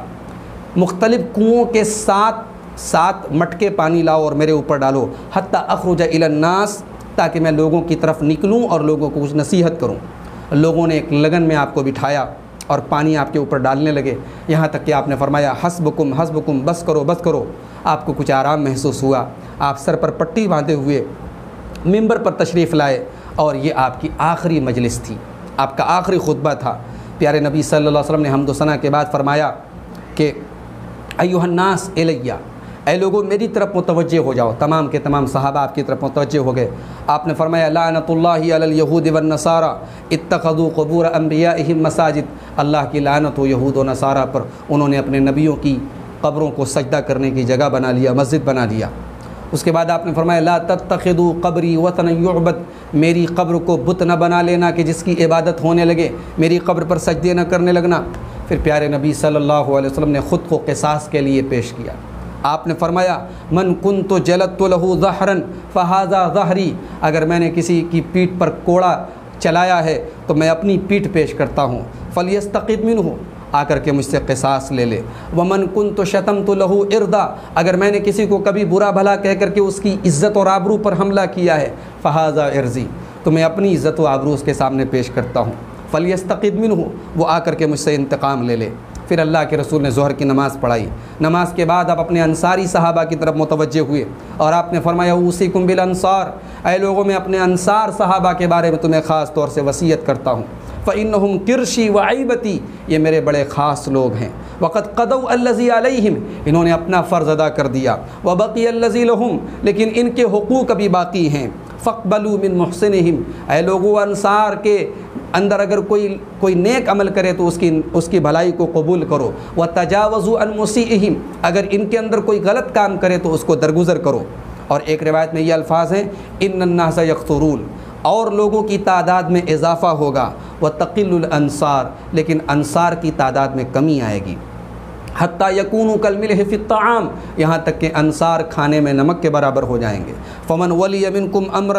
مختلف کنوؤں کے ساتھ سات مٹکے پانی لاؤ اور میرے اوپر ڈالو، حتی اخرج الی الناس، تاکہ میں لوگوں کی طرف نکلوں اور لوگوں کو کچھ نصیحت کروں۔ لوگوں نے ایک لگن میں آپ کو بٹھایا اور پانی آپ کے اوپر ڈالنے لگے، یہاں تک کہ آپ نے فرمایا حسبکم حسبکم، بس کرو بس کرو۔ آپ کو کچھ آرام محسوس ہوا، آپ سر پر پٹی باندھے ہوئے ممبر پر تشریف لائے، اور یہ آپ کی آخری مجلس تھی، آپ کا آخری خطبہ تھا۔ پیارے نبی صلی اللہ علیہ وسلم نے حمد و ثنا کے بعد فرمایا کہ ایھا الناس الیہ، اے لوگو میری طرف متوجہ ہو جاؤ۔ تمام کے تمام صحابہ آپ کی طرف متوجہ ہو گئے۔ آپ نے فرمایا لعنت اللہ علی الیہود والنصارى اتخذوا قبور انبیائہم مساجد، اللہ کی لعنت ہو یہود و نصارہ پر، انہوں نے اپنے نبیوں کی قبروں کو سجدہ کرنے کی جگہ بنا لیا، مسجد بنا لیا۔ اس کے بعد آپ نے فرمایا لا تتخذوا قبری وطنا یعبد، میری قبر کو بت نہ بنا لینا کہ جس کی عبادت ہونے لگے، میری قبر پر سجدے نہ کرنے لگنا۔ پھر پیارے نبی صلی اللہ علیہ وسلم نے خود کو قصاص کے لیے پیش کیا۔ آپ نے فرمایا من کنت جلدت له ظہرا فہذا ظہری، اگر میں نے کسی کی پیٹھ پر کوڑا چلایا ہے تو میں اپنی پیٹھ پیش کرتا ہوں، فلیستقد منہ، آ کر کے مجھ سے قصاص لے لے۔ ومن کنت شتمت له اردا، اگر میں نے کسی کو کبھی برا بھلا کہہ کر کے اس کی عزت اور آبرو پر حملہ کیا ہے، فہذا ارضی، تو میں اپنی عزت و آبرو اس کے سامنے پیش کرتا ہوں، فلیستقد منہ، وہ آ کر کے مجھ سے انتقام لے لے۔ پھر اللہ کے رسول نے ظہر کی نماز پڑھائی۔ نماز کے بعد آپ اپنے انصاری صحابہ کی طرف متوجہ ہوئے اور آپ نے فرمایا اوصیکم بالانصار، اے لوگوں میں اپنے انصار صحابہ کے بارے میں تمہیں خاص طور سے وصیت کرتا ہوں، فإنہم کرشی وعیبتی، یہ میرے بڑے خاص لوگ ہیں، وقد قضوا الذی علیہم، انہوں نے اپنا فرض ادا کر دیا، وبقی الذی لہم، لیکن ان کے حقوق ابھی باقی ہیں، فاقبلوا من محسنہم، اے لوگوں انصار کے اندر اگر کوئی کوئی نیک عمل کرے تو اس کی اس کی بھلائی کو قبول کرو، وتجاوزوا عن مسیئہم، اگر ان کے اندر کوئی غلط کام کرے تو اس کو درگزر کرو۔ اور ایک روایت میں یہ الفاظ ہیں ان الناس یکثرون، اور لوگوں کی تعداد میں اضافہ ہوگا، وتقل الانصار، لیکن انصار کی تعداد میں کمی آئے گی، حتیٰ یکونوا کالملح فی الطعام، یہاں تک کہ انصار کھانے میں نمک کے برابر ہو جائیں گے۔ فمن ولی منکم امرا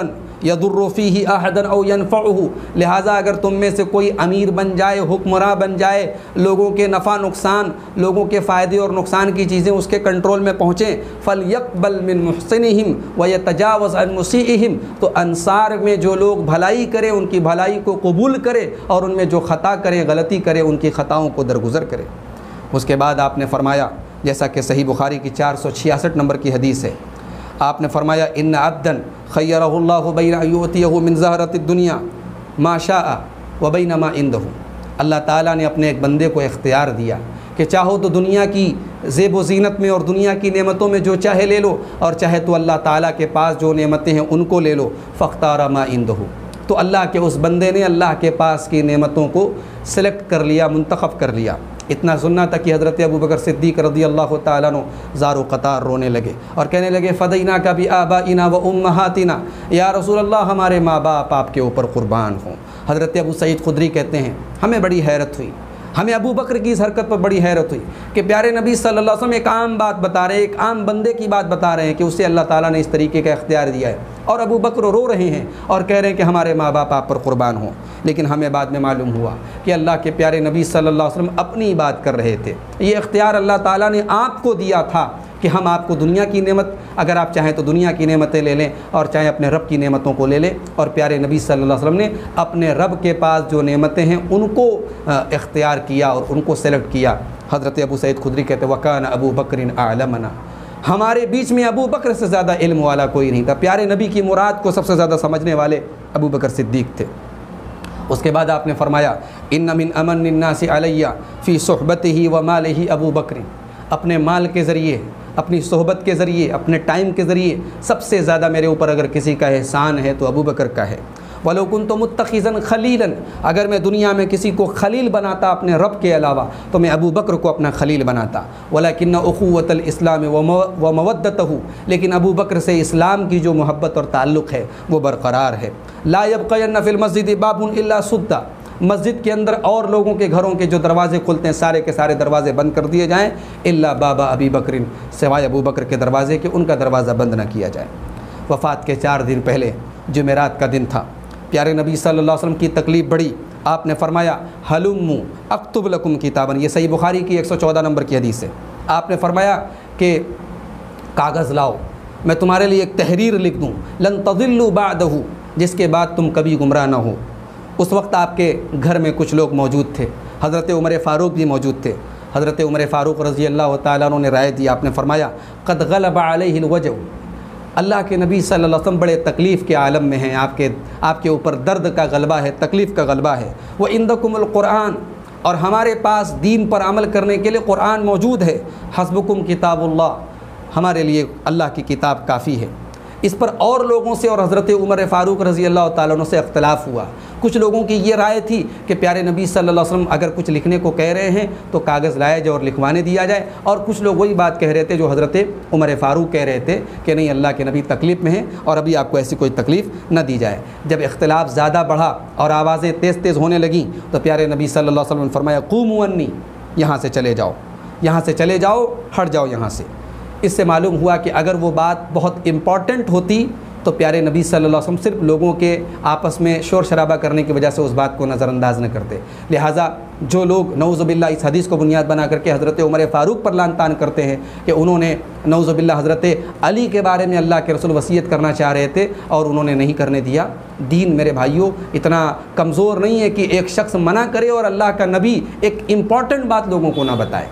یضر فیہ احدا او ینفعہ، لہٰذا اگر تم میں سے کوئی امیر بن جائے، حکمراں بن جائے، لوگوں کے نفع نقصان، لوگوں کے فائدے اور نقصان کی چیزیں اس کے کنٹرول میں پہنچیں، فلیقبل من محسنہم ویتجاوز عن مسیئہم، تو انصار میں جو لوگ بھلائی کرے ان کی بھلائی کو قبول کرے، اور ان میں جو خطا کرے، غلطی کرے، ان کی خطاؤں کو درگزر کرے۔ اس کے بعد آپ نے فرمایا، جیسا کہ صحیح بخاری کی چار سو چھیاسٹھ نمبر کی حدیث ہے، آپ نے فرمایا ان عبدا خیرہ اللہ بین ان یؤتیہ من زہرۃ الدنیا ما شاء وبین ما عنده، اللہ تعالیٰ نے اپنے ایک بندے کو اختیار دیا کہ چاہو تو دنیا کی زیب و زینت میں اور دنیا کی نعمتوں میں جو چاہے لے لو، اور چاہے تو اللہ تعالیٰ کے پاس جو نعمتیں ہیں ان کو لے لو، فاختار ما عنده، تو اللہ کے اس بندے نے اللہ کے پاس کی نعمتوں کو سلیکٹ کر لیا، منتخب کر لیا۔ اتنا سننا تھا کہ حضرت ابو بکر صدیق رضی اللہ تعالیٰ عنہ زار و قطار رونے لگے اور کہنے لگے فدیناک بآبائنا و امہاتنا، یا رسول اللہ ہمارے ماں باپ آپ کے اوپر قربان ہوں۔ حضرت ابو سعید خدری کہتے ہیں ہمیں بڑی حیرت ہوئی، ہمیں ابو بکر کی اس حرکت پر بڑی حیرت ہوئی کہ پیارے نبی صلی اللہ علیہ وسلم ایک عام بات بتا رہے ہیں، ایک عام بندے کی بات بتا رہے ہیں کہ اسے اللہ تعالیٰ نے اس طریقے کا اختیار دیا ہے، اور ابو بکر رو رہے ہیں اور کہہ رہے ہیں کہ ہمارے ماں باپ آپ پر قربان ہوں۔ لیکن ہمیں بعد میں معلوم ہوا کہ اللہ کے پیارے نبی صلی اللہ علیہ وسلم اپنی بات کر رہے تھے، یہ اختیار اللہ تعالیٰ نے آپ کو دیا تھا کہ ہم آپ کو دنیا کی نعمت، اگر آپ چاہیں تو دنیا کی نعمتیں لے لیں اور چاہیں اپنے رب کی نعمتوں کو لے لیں، اور پیارے نبی صلی اللہ علیہ وسلم نے اپنے رب کے پاس جو نعمتیں ہیں ان کو اختیار کیا اور ان کو سلیکٹ کیا۔ حضرت ابو سعید خدری کہتے وکان ابو بکر اعلمنا، ہمارے بیچ میں ابو بکر سے زیادہ علم والا کوئی نہیں تھا، پیارے نبی کی مراد کو سب سے زیادہ سمجھنے والے ابو بکر صدیق تھے۔ اس کے بعد آپ نے فرمایا ان من امن الناس علیہ فی صحبتہ و مالہ ابو بکر، اپنے مال کے ذریعے، اپنی صحبت کے ذریعے، اپنے ٹائم کے ذریعے سب سے زیادہ میرے اوپر اگر کسی کا احسان ہے تو ابو بکر کا ہے۔ وَلَوْ كُنْتُ مُتَّخِذًا خَلِيلًا، اگر میں دنیا میں کسی کو خلیل بناتا اپنے رب کے علاوہ تو میں ابو بکر کو اپنا خلیل بناتا۔ وَلَكِنَّ أُخُوَّةَ الْإِسْلَامِ وَمَوَدَّتَهُ، لیکن ابو بکر سے اسلام کی جو محبت اور تعلق ہے وہ برقرار ہے۔ لَا يَبْقَيَنَّ فِي الْمَسْجِدِ بَابٌ إِلَّا سُدَّ، مسجد کے اندر اور لوگوں کے گھروں کے جو دروازے کھلتے ہیں سارے کے سارے دروازے بند کر دیے جائیں، الا بابا ابی بکر، سوائے ابو بکر کے دروازے کے ان کا دروازہ بند نہ کیا جائے۔ وفات کے چار دن پہلے جمعرات کا دن تھا، پیارے نبی صلی اللہ علیہ وسلم کی تکلیف بڑھی، آپ نے فرمایا ہلموا اکتب لکم کتابا، یہ صحیح بخاری کی ایک سو چودہ نمبر کی حدیث ہے۔ آپ نے فرمایا کہ کاغذ لاؤ، میں تمہارے لیے ایک تحریر لکھ دوں، لن تضلوا بعدہ، جس کے بعد تم کبھی گمراہ نہ ہو۔ اس وقت آپ کے گھر میں کچھ لوگ موجود تھے، حضرت عمر فاروق بھی موجود تھے۔ حضرت عمر فاروق رضی اللہ تعالیٰ عنہ نے رائے دی، آپ نے فرمایا قد غلب علیہ الوجع، اللہ کے نبی صلی اللہ علیہ وسلم بڑے تکلیف کے عالم میں ہیں، آپ کے آپ کے اوپر درد کا غلبہ ہے، تکلیف کا غلبہ ہے۔ وعندکم القرآن، اور ہمارے پاس دین پر عمل کرنے کے لیے قرآن موجود ہے۔ حسبکم کتاب اللہ، ہمارے لیے اللہ کی کتاب کافی ہے۔ اس پر اور لوگوں سے اور حضرت عمر فاروق رضی اللہ تعالیٰ عنہ سے اختلاف ہوا۔ کچھ لوگوں کی یہ رائے تھی کہ پیارے نبی صلی اللہ علیہ وسلم اگر کچھ لکھنے کو کہہ رہے ہیں تو کاغذ لایا جائے اور لکھوانے دیا جائے، اور کچھ لوگ وہی بات کہہ رہے تھے جو حضرت عمر فاروق کہہ رہے تھے کہ نہیں، اللہ کے نبی تکلیف میں ہیں اور ابھی آپ کو ایسی کوئی تکلیف نہ دی جائے۔ جب اختلاف زیادہ بڑھا اور آوازیں تیز تیز ہونے لگیں تو پیارے نبی صلی اللہ علیہ وسلم نے فرمایا قوموا انی، یہاں سے چلے جاؤ، یہاں سے چلے جاؤ، ہٹ جاؤ یہاں سے۔ اس سے معلوم ہوا کہ اگر وہ بات بہت امپورٹنٹ ہوتی تو پیارے نبی صلی اللہ علیہ وسلم صرف لوگوں کے آپس میں شور شرابہ کرنے کی وجہ سے اس بات کو نظر انداز نہ کرتے۔ لہٰذا جو لوگ نعوذ باللہ اس حدیث کو بنیاد بنا کر کے حضرت عمر فاروق پر لعن طعن کرتے ہیں کہ انہوں نے نعوذ باللہ حضرت علی کے بارے میں اللہ کے رسول وصیت کرنا چاہ رہے تھے اور انہوں نے نہیں کرنے دیا، دین میرے بھائیوں اتنا کمزور نہیں ہے کہ ایک شخص منع کرے اور اللہ کا نبی ایک امپورٹنٹ بات لوگوں کو نہ بتائے۔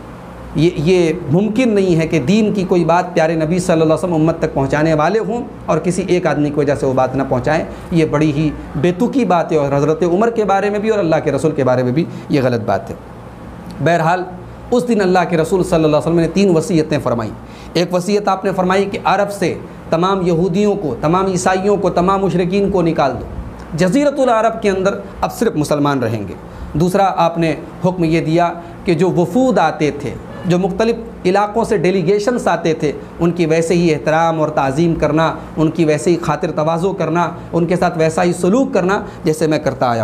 یہ یہ ممکن نہیں ہے کہ دین کی کوئی بات پیارے نبی صلی اللہ علیہ وسلم امت تک پہنچانے والے ہوں اور کسی ایک آدمی کی وجہ سے وہ بات نہ پہنچائیں، یہ بڑی ہی بیتوکی بات ہے، اور حضرت عمر کے بارے میں بھی اور اللہ کے رسول کے بارے میں بھی یہ غلط بات ہے۔ بہرحال اس دن اللہ کے رسول صلی اللہ علیہ وسلم نے تین وصیتیں فرمائیں۔ ایک وصیت آپ نے فرمائی کہ عرب سے تمام یہودیوں کو، تمام عیسائیوں کو، تمام مشرکین کو نکال دو، جزیرۃ العرب کے اندر اب صرف مسلمان رہیں گے۔ دوسرا آپ نے حکم یہ دیا کہ جو وفود آتے تھے، جو مختلف علاقوں سے ڈیلیگیشنز آتے تھے، ان کی ویسے ہی احترام اور تعظیم کرنا، ان کی ویسے ہی خاطر تواضع کرنا، ان کے ساتھ ویسا ہی سلوک کرنا جیسے میں کرتا آیا ہوں۔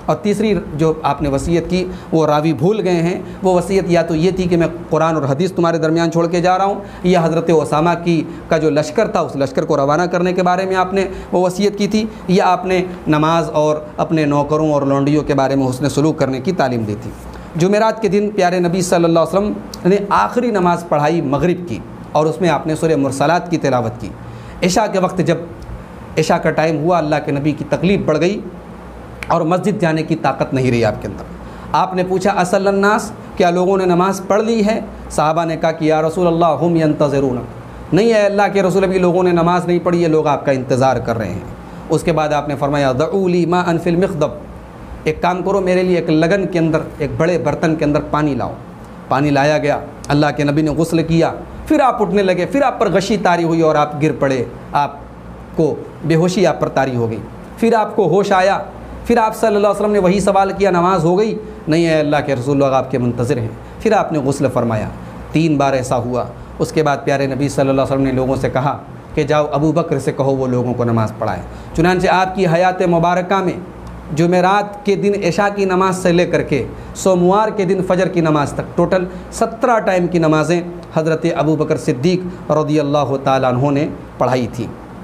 اور تیسری جو آپ نے وصیت کی وہ راوی بھول گئے ہیں، وہ وصیت یا تو یہ تھی کہ میں قرآن اور حدیث تمہارے درمیان چھوڑ کے جا رہا ہوں، یا حضرت اسامہ کی کا جو لشکر تھا اس لشکر کو روانہ کرنے کے بارے میں آپ نے وہ وصیت کی تھی، یا آپ نے نماز اور اپنے نوکروں اور لونڈیوں کے بارے میں حسن سلوک کرنے کی تعلیم دی تھی۔ جمعرات کے دن پیارے نبی صلی اللہ علیہ وسلم نے آخری نماز پڑھائی مغرب کی، اور اس میں آپ نے سورہ مرسلات کی تلاوت کی۔ عشاء کے وقت جب عشاء کا ٹائم ہوا، اللہ کے نبی کی تکلیف بڑھ گئی اور مسجد جانے کی طاقت نہیں رہی آپ کے اندر۔ آپ نے پوچھا اصل الناس، کیا لوگوں نے نماز پڑھ لی ہے؟ صحابہ نے کہا کہ یا رسول اللہ ہم ینتظرون، نہیں ہے اللہ کے رسول، ابھی لوگوں نے نماز نہیں پڑھی ہے، لوگ آپ کا انتظار کر رہے ہیں۔ اس کے بعد آپ نے فرمایا دعوا لی ماء فی المخضب، ایک کام کرو میرے لیے ایک لگن کے اندر، ایک بڑے برتن کے اندر پانی لاؤ۔ پانی لایا گیا، اللہ کے نبی نے غسل کیا، پھر آپ اٹھنے لگے، پھر آپ پر غشی طاری ہوئی اور آپ گر پڑے، آپ کو بے ہوشی آپ پر طاری ہو گئی، پھر آپ کو ہوش آیا، پھر آپ صلی اللہ علیہ وسلم نے وہی سوال کیا نماز ہو گئی؟ نہیں ہے اللہ کے رسول، لوگ آپ کے منتظر ہیں۔ پھر آپ نے غسل فرمایا، تین بار ایسا ہوا۔ اس کے بعد پیارے نبی صلی اللہ علیہ وسلم نے لوگوں سے کہا کہ جاؤ ابو بکر سے کہو وہ لوگوں کو نماز پڑھائے۔ چنانچہ آپ کی حیات مبارکہ میں جمعرات کے دن عشاء کی نماز سے لے کر کے سوموار کے دن فجر کی نماز تک ٹوٹل سترہ ٹائم کی نمازیں حضرت ابو بکر صدیق رضی اللہ تعالیٰ عنہ نے پڑھائی تھی۔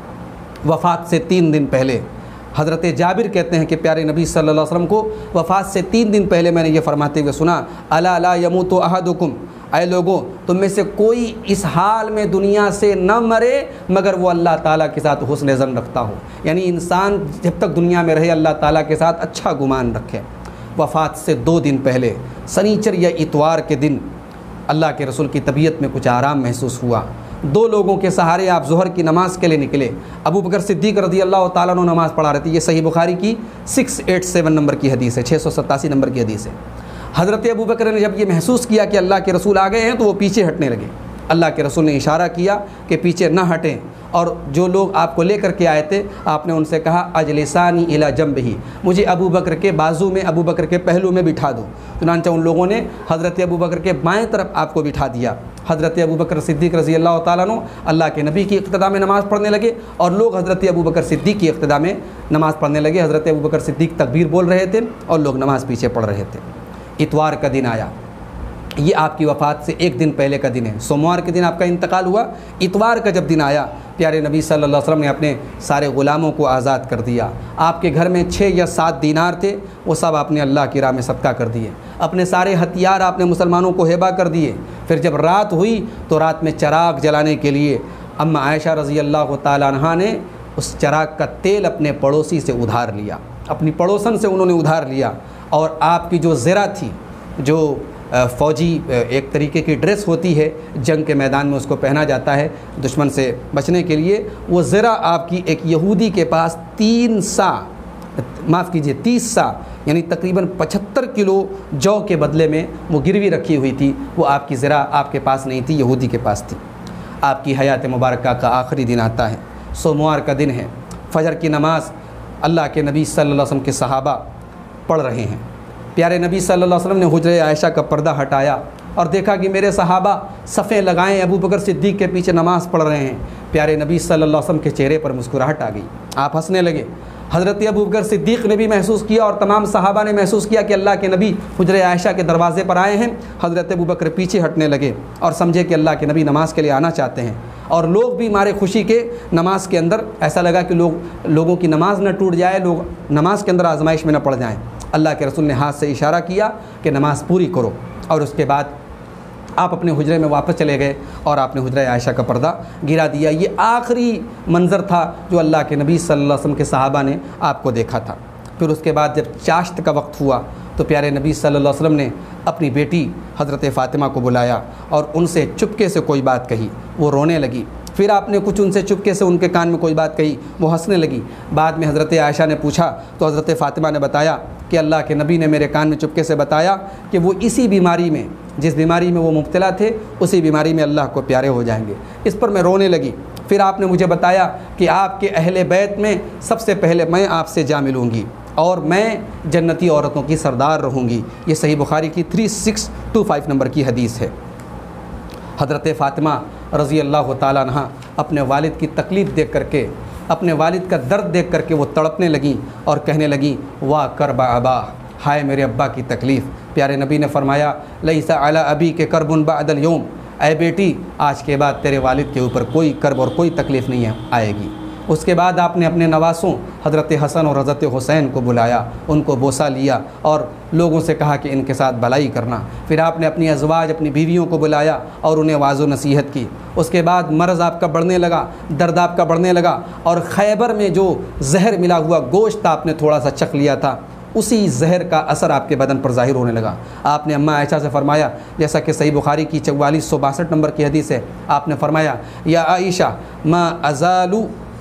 وفات سے تین دن پہلے حضرت جابر کہتے ہیں کہ پیارے نبی صلی اللہ علیہ وسلم کو وفات سے تین دن پہلے میں نے یہ فرماتے ہوئے سنا، الا لا یموت احدکم، اے لوگوں تم میں سے کوئی اس حال میں دنیا سے نہ مرے مگر وہ اللہ تعالیٰ کے ساتھ حسن ظن رکھتا ہو، یعنی انسان جب تک دنیا میں رہے اللہ تعالیٰ کے ساتھ اچھا گمان رکھے۔ وفات سے دو دن پہلے سنیچر یا اتوار کے دن اللہ کے رسول کی طبیعت میں کچھ آرام محسوس ہوا، دو لوگوں کے سہارے آپ ظہر کی نماز کے لیے نکلے۔ ابو بکر صدیق رضی اللہ تعالیٰ عنہ نماز پڑھا رہے تھے، یہ صحیح بخاری کی سکس ایٹ سیون نمبر کی حدیث ہے، چھ سو ستاسی نمبر کی حدیث ہے۔ حضرت ابو بکر نے جب یہ محسوس کیا کہ اللہ کے رسول آ گئے ہیں تو وہ پیچھے ہٹنے لگے۔ اللہ کے رسول نے اشارہ کیا کہ پیچھے نہ ہٹیں، اور جو لوگ آپ کو لے کر کے آئے تھے آپ نے ان سے کہا اجلسانی الی جنبہ، مجھے ابو بکر کے بازو میں، ابو بکر کے پہلو میں بٹھا دو۔ چنانچہ ان لوگوں نے حضرت ابو بکر کے بائیں طرف آپ کو بٹھا دیا۔ حضرت ابو بکر صدیق رضی اللہ تعالیٰ عنہ اللہ کے نبی کی اقتداء میں نماز پڑھنے لگے، اور لوگ حضرت ابو بکر صدیق کی اقتداء میں نماز پڑھنے لگے۔ حضرت ابو بکر صدیق تکبیر بول رہے تھے اور لوگ نماز پیچھے پڑھ رہے تھے۔ اتوار کا دن آیا، یہ آپ کی وفات سے ایک دن پہلے کا دن ہے، سوموار کے دن آپ کا انتقال ہوا۔ اتوار کا جب دن آیا پیارے نبی صلی اللہ علیہ وسلم نے اپنے سارے غلاموں کو آزاد کر دیا۔ آپ کے گھر میں چھ یا سات دینار تھے، وہ سب آپ نے اللہ کی راہ میں صدقہ کر دیے۔ اپنے سارے ہتھیار آپ نے مسلمانوں کو ہبہ کر دیے۔ پھر جب رات ہوئی تو رات میں چراغ جلانے کے لیے اماں عائشہ رضی اللہ تعالیٰ عنہا نے اس چراغ کا تیل اپنے پڑوسی سے ادھار لیا، اپنی پڑوسن سے انہوں نے ادھار لیا، اور آپ کی جو زرہ تھی، جو فوجی ایک طریقے کی ڈریس ہوتی ہے، جنگ کے میدان میں اس کو پہنا جاتا ہے دشمن سے بچنے کے لیے، وہ زرہ آپ کی ایک یہودی کے پاس تین سا معاف کیجئے تیس سا یعنی تقریباً پچہتر کلو جو کے بدلے میں وہ گروی رکھی ہوئی تھی، وہ آپ کی زرہ آپ کے پاس نہیں تھی، یہودی کے پاس تھی۔ آپ کی حیات مبارکہ کا آخری دن آتا ہے، سوموار کا دن ہے، فجر کی نماز اللہ کے نبی صلی اللہ علیہ وسلم کے صحابہ پڑھ رہے ہیں۔ پیارے نبی صلی اللہ علیہ وسلم نے حجرہ عائشہ کا پردہ ہٹایا اور دیکھا کہ میرے صحابہ صفیں لگائیں ابو بکر صدیق کے پیچھے نماز پڑھ رہے ہیں۔ پیارے نبی صلی اللہ علیہ وسلم کے چہرے پر مسکراہٹ آ گئی، آپ ہنسنے لگے۔ حضرت ابو بکر صدیق نے بھی محسوس کیا اور تمام صحابہ نے محسوس کیا کہ اللہ کے نبی حجرہ عائشہ کے دروازے پر آئے ہیں۔ حضرت ابو بکر پیچھے ہٹنے لگے اور سمجھے کہ اللہ کے نبی نماز کے لیے آنا چاہتے ہیں، اور لوگ بھی مارے خوشی کے نماز کے اندر ایسا لگا کہ لوگ لوگوں کی نماز نہ ٹوٹ جائے، لوگ نماز کے اندر آزمائش میں نہ پڑ جائیں۔ اللہ کے رسول نے ہاتھ سے اشارہ کیا کہ نماز پوری کرو، اور اس کے بعد آپ اپنے حجرے میں واپس چلے گئے اور آپ نے حجرہ عائشہ کا پردہ گرا دیا۔ یہ آخری منظر تھا جو اللہ کے نبی صلی اللہ علیہ وسلم کے صحابہ نے آپ کو دیکھا تھا۔ پھر اس کے بعد جب چاشت کا وقت ہوا تو پیارے نبی صلی اللہ علیہ وسلم نے اپنی بیٹی حضرت فاطمہ کو بلایا اور ان سے چپکے سے کوئی بات کہی، وہ رونے لگی۔ پھر آپ نے کچھ ان سے چپکے سے ان کے کان میں کوئی بات کہی، وہ ہنسنے لگی۔ بعد میں حضرت عائشہ نے پوچھا تو حضرت فاطمہ نے بتایا کہ اللہ کے نبی نے میرے کان میں چپکے سے بتایا کہ وہ اسی بیماری میں، جس بیماری میں وہ مبتلا تھے، اسی بیماری میں اللہ کو پیارے ہو جائیں گے۔ اس پر میں رونے لگی۔ پھر آپ نے مجھے بتایا کہ آپ کے اہل بیت میں سب سے پہلے میں آپ سے جا ملوں گی اور میں جنتی عورتوں کی سردار رہوں گی۔ یہ صحیح بخاری کی three six two five number کی حدیث ہے۔ حضرت فاطمہ رضی اللہ تعالیٰ عنہ اپنے والد کی تکلیف دیکھ کر کے، اپنے والد کا درد دیکھ کر کے وہ تڑپنے لگیں اور کہنے لگیں واہ کرب ابا، ہائے میرے ابا کی تکلیف۔ پیارے نبی نے فرمایا لیس علی ابی کے کرب بعد اليوم، اے بیٹی آج کے بعد تیرے والد کے اوپر کوئی کرب اور کوئی تکلیف نہیں آئے گی۔ اس کے بعد آپ نے اپنے نواسوں حضرت حسن اور حضرت حسین کو بلایا، ان کو بوسہ لیا اور لوگوں سے کہا کہ ان کے ساتھ بھلائی کرنا۔ پھر آپ نے اپنی ازواج اپنی بیویوں کو بلایا اور انہیں واعظ و نصیحت کی۔ اس کے بعد مرض آپ کا بڑھنے لگا، درد آپ کا بڑھنے لگا، اور خیبر میں جو زہر ملا ہوا گوشت آپ نے تھوڑا سا چکھ لیا تھا، اسی زہر کا اثر آپ کے بدن پر ظاہر ہونے لگا۔ آپ نے اماں عائشہ سے فرمایا، جیسا کہ صحیح بخاری کی چوالیس سو باسٹھ نمبر کی حدیث ہے، آپ نے فرمایا یا عائشہ ما ازال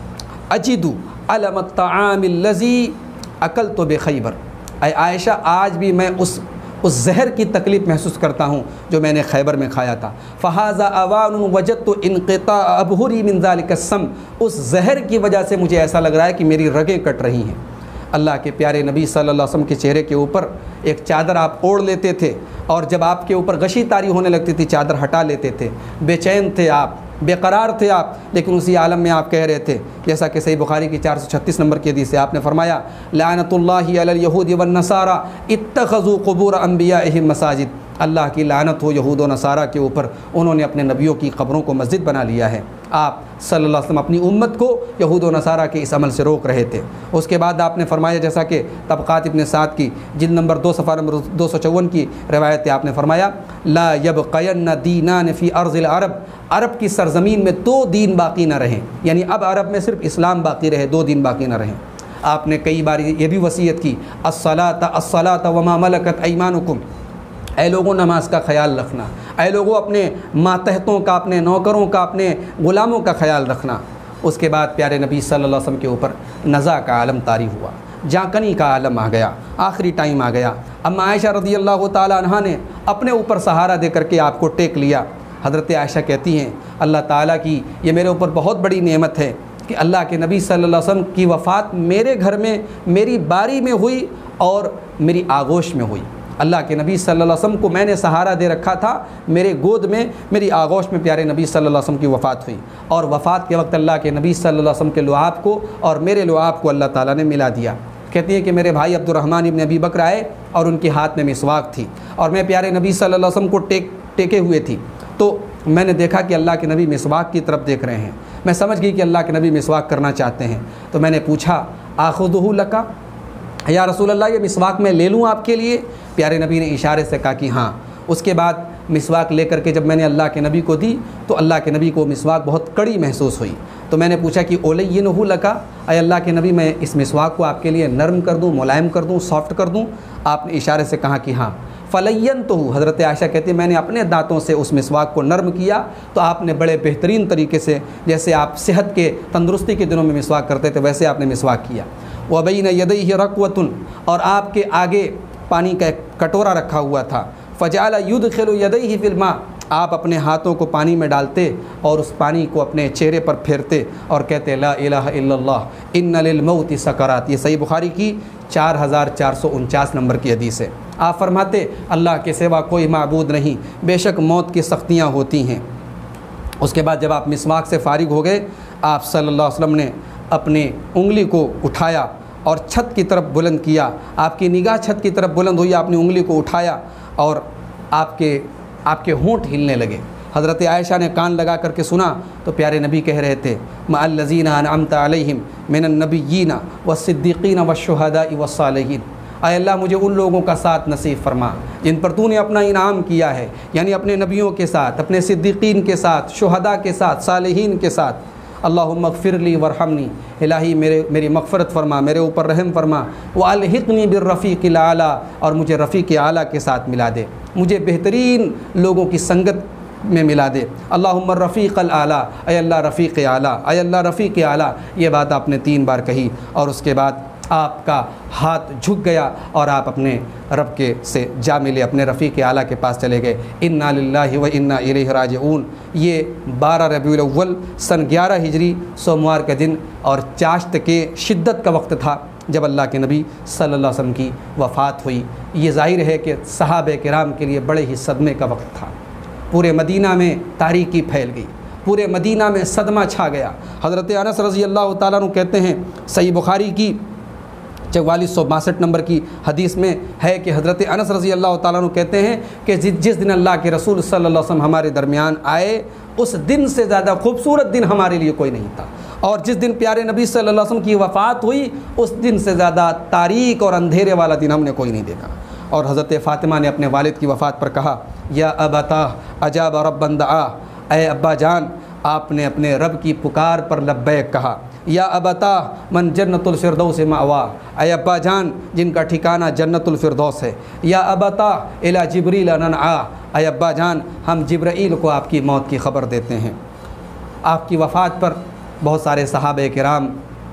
اجد علم الطعام الذی اکلت بخیبر، اے عائشہ آج بھی میں اس اس زہر کی تکلیف محسوس کرتا ہوں جو میں نے خیبر میں کھایا تھا۔ فہذا اوان وجدت انقطاع ابہری من ذلک السم، اس زہر کی وجہ سے مجھے ایسا لگ رہا ہے کہ میری رگیں کٹ رہی ہیں۔ اللہ کے پیارے نبی صلی اللہ علیہ وسلم کے چہرے کے اوپر ایک چادر آپ اوڑھ لیتے تھے، اور جب آپ کے اوپر غشی طاری ہونے لگتی تھی چادر ہٹا لیتے تھے۔ بے چین تھے آپ، بے قرار تھے آپ، لیکن اسی عالم میں آپ کہہ رہے تھے، جیسا کہ صحیح بخاری کی چار سو چھتیس نمبر کی حدیث ہے، آپ نے فرمایا لعنت اللہ علی الیہود والنصارى اتخذوا قبور انبیائہم مساجد، اللہ کی لعنت ہو یہود و نصارہ کے اوپر، انہوں نے اپنے نبیوں کی قبروں کو مسجد بنا لیا ہے۔ آپ صلی اللہ علیہ وسلم اپنی امت کو یہود و نصارہ کے اس عمل سے روک رہے تھے۔ اس کے بعد آپ نے فرمایا، جیسا کہ طبقات ابن سعد کی جلد نمبر دو صفحہ نمبر دو سو چون کی روایت ہے، آپ نے فرمایا لا یبقین دینان فی ارض العرب، عرب کی سرزمین میں دو دین باقی نہ رہیں، یعنی اب عرب میں صرف اسلام باقی رہے، دو دین باقی نہ رہیں۔ آپ نے کئی بار یہ بھی وصیت کی الصلاۃ الصلاۃ وما ملکت ایمانکم، اے لوگوں نماز کا خیال رکھنا، اے لوگوں اپنے ماتحتوں کا، اپنے نوکروں کا، اپنے غلاموں کا خیال رکھنا۔ اس کے بعد پیارے نبی صلی اللہ علیہ وسلم کے اوپر نزا کا عالم طاری ہوا، جانکنی کا عالم آ گیا، آخری ٹائم آ گیا۔ اما عائشہ رضی اللہ تعالیٰ عنہا نے اپنے اوپر سہارا دے کر کے آپ کو ٹیک لیا۔ حضرت عائشہ کہتی ہیں اللہ تعالیٰ کی یہ میرے اوپر بہت بڑی نعمت ہے کہ اللہ کے نبی صلی اللہ علیہ وسلم کی وفات میرے گھر میں میری باری میں ہوئی اور میری آغوش میں ہوئی۔ اللہ کے نبی صلی اللہ علیہ وسلم کو میں نے سہارا دے رکھا تھا، میرے گود میں میری آغوش میں پیارے نبی صلی اللہ علیہ وسلم کی وفات ہوئی، اور وفات کے وقت اللہ کے نبی صلی اللہ علیہ وسلم کے لعاب کو اور میرے لعاب کو اللہ تعالیٰ نے ملا دیا۔ کہتی ہیں کہ میرے بھائی عبد الرحمن ابن ابی بکر آئے اور ان کے ہاتھ میں مسواک تھی، اور میں پیارے نبی صلی اللہ علیہ وسلم کو ٹیک ٹیکے ہوئے تھی، تو میں نے دیکھا کہ اللہ کے نبی مسواک کی طرف دیکھ رہے ہیں۔ میں سمجھ گئی کہ اللہ کے نبی مسواک کرنا چاہتے ہیں، تو میں نے پوچھا آخذہ لک، یا رسول اللہ یہ مسواک میں لے لوں آپ کے لیے؟ پیارے نبی نے اشارے سے کہا کہ ہاں۔ اس کے بعد مسواک لے کر کے جب میں نے اللہ کے نبی کو دی تو اللہ کے نبی کو مسواک بہت کڑی محسوس ہوئی، تو میں نے پوچھا کہ اولینہ لک، اے اللہ کے نبی میں اس مسواک کو آپ کے لیے نرم کر دوں، ملائم کر دوں، سافٹ کر دوں؟ آپ نے اشارے سے کہا کہ ہاں۔ فلین تو حضرت عائشہ کہتی ہیں میں نے اپنے دانتوں سے اس مسواک کو نرم کیا تو آپ نے بڑے بہترین طریقے سے، جیسے آپ صحت کے تندرستی کے دنوں میں مسواک کرتے تھے ویسے آپ نے مسواک کیا۔ وبین یدیہ رکوۃ، اور آپ کے آگے پانی کا ایک کٹورا رکھا ہوا تھا۔ فجعل یدخل یدیہ فی الماء، آپ اپنے ہاتھوں کو پانی میں ڈالتے اور اس پانی کو اپنے چہرے پر پھیرتے اور کہتے لا الہ الا اللہ ان للموت سکرات۔ یہ صحیح بخاری کی چار ہزار چار سو انچاس نمبر کی حدیث ہے۔ آپ فرماتے اللہ کے سوا کوئی معبود نہیں، بے شک موت کی سختیاں ہوتی ہیں۔ اس کے بعد جب آپ مسواک سے فارغ ہو گئے، آپ صلی اللہ علیہ وسلم نے اپنی انگلی کو اٹھایا اور چھت کی طرف بلند کیا، آپ کی نگاہ چھت کی طرف بلند ہوئی، آپ نے انگلی کو اٹھایا اور آپ کے آپ کے ہونٹ ہلنے لگے۔ حضرت عائشہ نے کان لگا کر کے سنا تو پیارے نبی کہہ رہے تھے مع الذین انعمت علیہم من النبیین والصدیقین والشہداء والصالحین، اے اللہ مجھے ان لوگوں کا ساتھ نصیب فرما جن پر تو نے اپنا انعام کیا ہے، یعنی اپنے نبیوں کے ساتھ، اپنے صدیقین کے ساتھ، شہداء کے ساتھ، صالحین کے ساتھ۔ اللہم اغفر لی ورحمنی، الہی میرے میری مغفرت فرما، میرے اوپر رحم فرما۔ والحقنی بالرفیق الاعلیٰ، اور مجھے رفیق اعلیٰ کے ساتھ ملا دے، مجھے بہترین لوگوں کی سنگت میں ملا دے۔ اللہم الرفیق الاعلیٰ، اے اللہ رفیق اعلیٰ، اے اللہ رفیق اعلیٰ۔ یہ بات آپ نے تین بار کہی اور اس کے بعد آپ کا ہاتھ جھک گیا اور آپ اپنے رب کے سے جا ملے، اپنے رفیق اعلیٰ کے پاس چلے گئے۔ انا للہ و انا الیہ راجعون۔ یہ بارہ ربیع الاول سن گیارہ ہجری سوموار کا دن اور چاشت کے شدت کا وقت تھا جب اللہ کے نبی صلی اللہ علیہ وسلم کی وفات ہوئی۔ یہ ظاہر ہے کہ صحابہ کرام کے لیے بڑے ہی صدمے کا وقت تھا۔ پورے مدینہ میں تاریکی پھیل گئی، پورے مدینہ میں صدمہ چھا گیا۔ حضرت انس رضی اللہ تعالیٰ عنہ کہتے ہیں، صحیح بخاری کی چوالیس سو باسٹھ نمبر کی حدیث میں ہے کہ حضرت انس رضی اللہ تعالیٰ عنہ کہتے ہیں کہ جس دن اللہ کے رسول صلی اللہ علیہ وسلم ہمارے درمیان آئے اس دن سے زیادہ خوبصورت دن ہمارے لیے کوئی نہیں تھا، اور جس دن پیارے نبی صلی اللہ علیہ وسلم کی وفات ہوئی اس دن سے زیادہ تاریک اور اندھیرے والا دن ہم نے کوئی نہیں دیکھا۔ اور حضرت فاطمہ نے اپنے والد کی وفات پر کہا یا ابتا اجاب ربا دعا، اے ابا جان آپ نے اپنے رب کی پکار پر لبیک کہا۔ یا ابتا من جنت الفردوس مأوا، اے ابا جان جن کا ٹھکانہ جنت الفردوس ہے۔ یا ابتا الی جبریل ننعا، اے ابا جان ہم جبرائیل کو آپ کی موت کی خبر دیتے ہیں۔ آپ کی وفات پر بہت سارے صحابہ کرام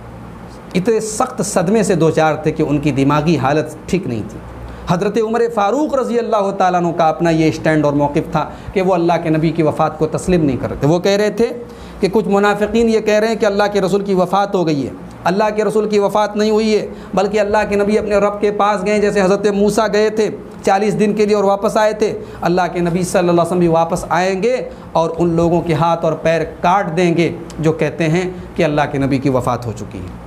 اتنے سخت صدمے سے دوچار تھے کہ ان کی دماغی حالت ٹھیک نہیں تھی۔ حضرت عمر فاروق رضی اللہ تعالیٰ عنہ کا اپنا یہ اسٹینڈ اور موقف تھا کہ وہ اللہ کے نبی کی وفات کو تسلیم نہیں کر رہے تھے۔ وہ کہہ رہے تھے کہ کچھ منافقین یہ کہہ رہے ہیں کہ اللہ کے رسول کی وفات ہو گئی ہے، اللہ کے رسول کی وفات نہیں ہوئی ہے، بلکہ اللہ کے نبی اپنے رب کے پاس گئے، جیسے حضرت موسیٰ گئے تھے چالیس دن کے لیے اور واپس آئے تھے، اللہ کے نبی صلی اللہ علیہ وسلم بھی واپس آئیں گے اور ان لوگوں کے ہاتھ اور پیر کاٹ دیں گے جو کہتے ہیں کہ اللہ کے نبی کی وفات ہو چکی ہے۔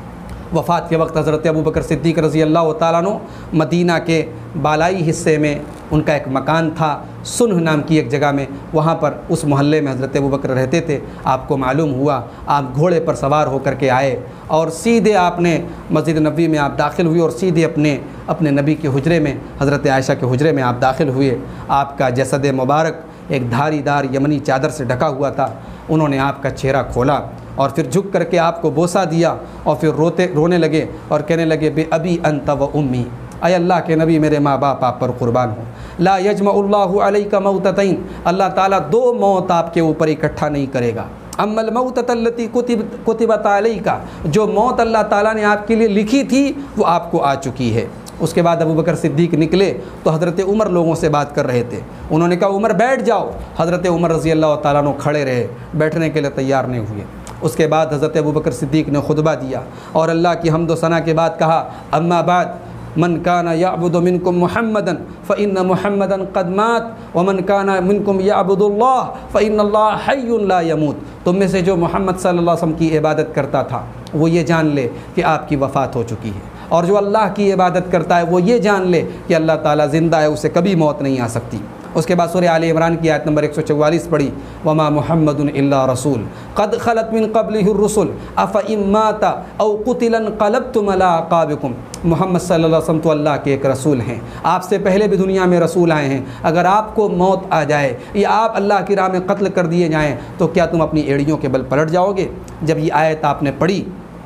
وفات کے وقت حضرت ابوبکر صدیق رضی اللہ تعالیٰ عنہ مدینہ کے بالائی حصے میں ان کا ایک مکان تھا، سنہ نام کی ایک جگہ میں، وہاں پر اس محلے میں حضرت ابوبکر رہتے تھے۔ آپ کو معلوم ہوا، آپ گھوڑے پر سوار ہو کر کے آئے اور سیدھے آپ نے مسجد نبوی میں آپ داخل ہوئے اور سیدھے اپنے اپنے نبی کے حجرے میں، حضرت عائشہ کے حجرے میں آپ داخل ہوئے۔ آپ کا جسد مبارک ایک دھاری دار یمنی چادر سے ڈھکا ہوا تھا۔ انہوں نے آپ کا چہرہ کھولا اور پھر جھک کر کے آپ کو بوسہ دیا اور پھر روتے رونے لگے اور کہنے لگے بے ابی انت و امی، اے اللہ کے نبی میرے ماں باپ آپ پر قربان ہوں۔ لا یجمع اللہ علیک موتتین، اللہ تعالیٰ دو موت آپ کے اوپر اکٹھا نہیں کرے گا۔ اما الموتۃ التی کتبت علیک، جو موت اللہ تعالیٰ نے آپ کے لیے لکھی تھی وہ آپ کو آ چکی ہے۔ اس کے بعد ابوبکر صدیق نکلے تو حضرت عمر لوگوں سے بات کر رہے تھے، انہوں نے کہا عمر بیٹھ جاؤ۔ حضرت عمر رضی اللہ تعالیٰ عنہ کھڑے رہے، بیٹھنے کے لیے تیار نہیں ہوئے۔ اس کے بعد حضرت ابوبکر صدیق نے خطبہ دیا اور اللہ کی حمد و ثنا کے بعد کہا اما بعد من کان یعبد منکم محمدا فإن محمدا قد مات ومن کان منکم یعبد اللہ فإن اللہ حی لا یموت، تم میں سے جو محمد صلی اللہ علیہ وسلم کی عبادت کرتا تھا وہ یہ جان لے کہ آپ کی وفات ہو چکی ہے، اور جو اللہ کی عبادت کرتا ہے وہ یہ جان لے کہ اللہ تعالیٰ زندہ ہے، اسے کبھی موت نہیں آ سکتی۔ اس کے بعد سورہ آل عمران کی آیت نمبر ایک سو چوالیس پڑھی وما محمد الا رسول قد خلت من قبلہ الرسل افإن مات او قتل انقلبتم علی اعقابکم، محمد صلی اللہ علیہ وسلم تو اللہ کے ایک رسول ہیں، آپ سے پہلے بھی دنیا میں رسول آئے ہیں، اگر آپ کو موت آ جائے یا آپ اللہ کی راہ میں قتل کر دیے جائیں تو کیا تم اپنی ایڑیوں کے بل پلٹ جاؤ گے؟ جب یہ آیت آپ نے پڑھی،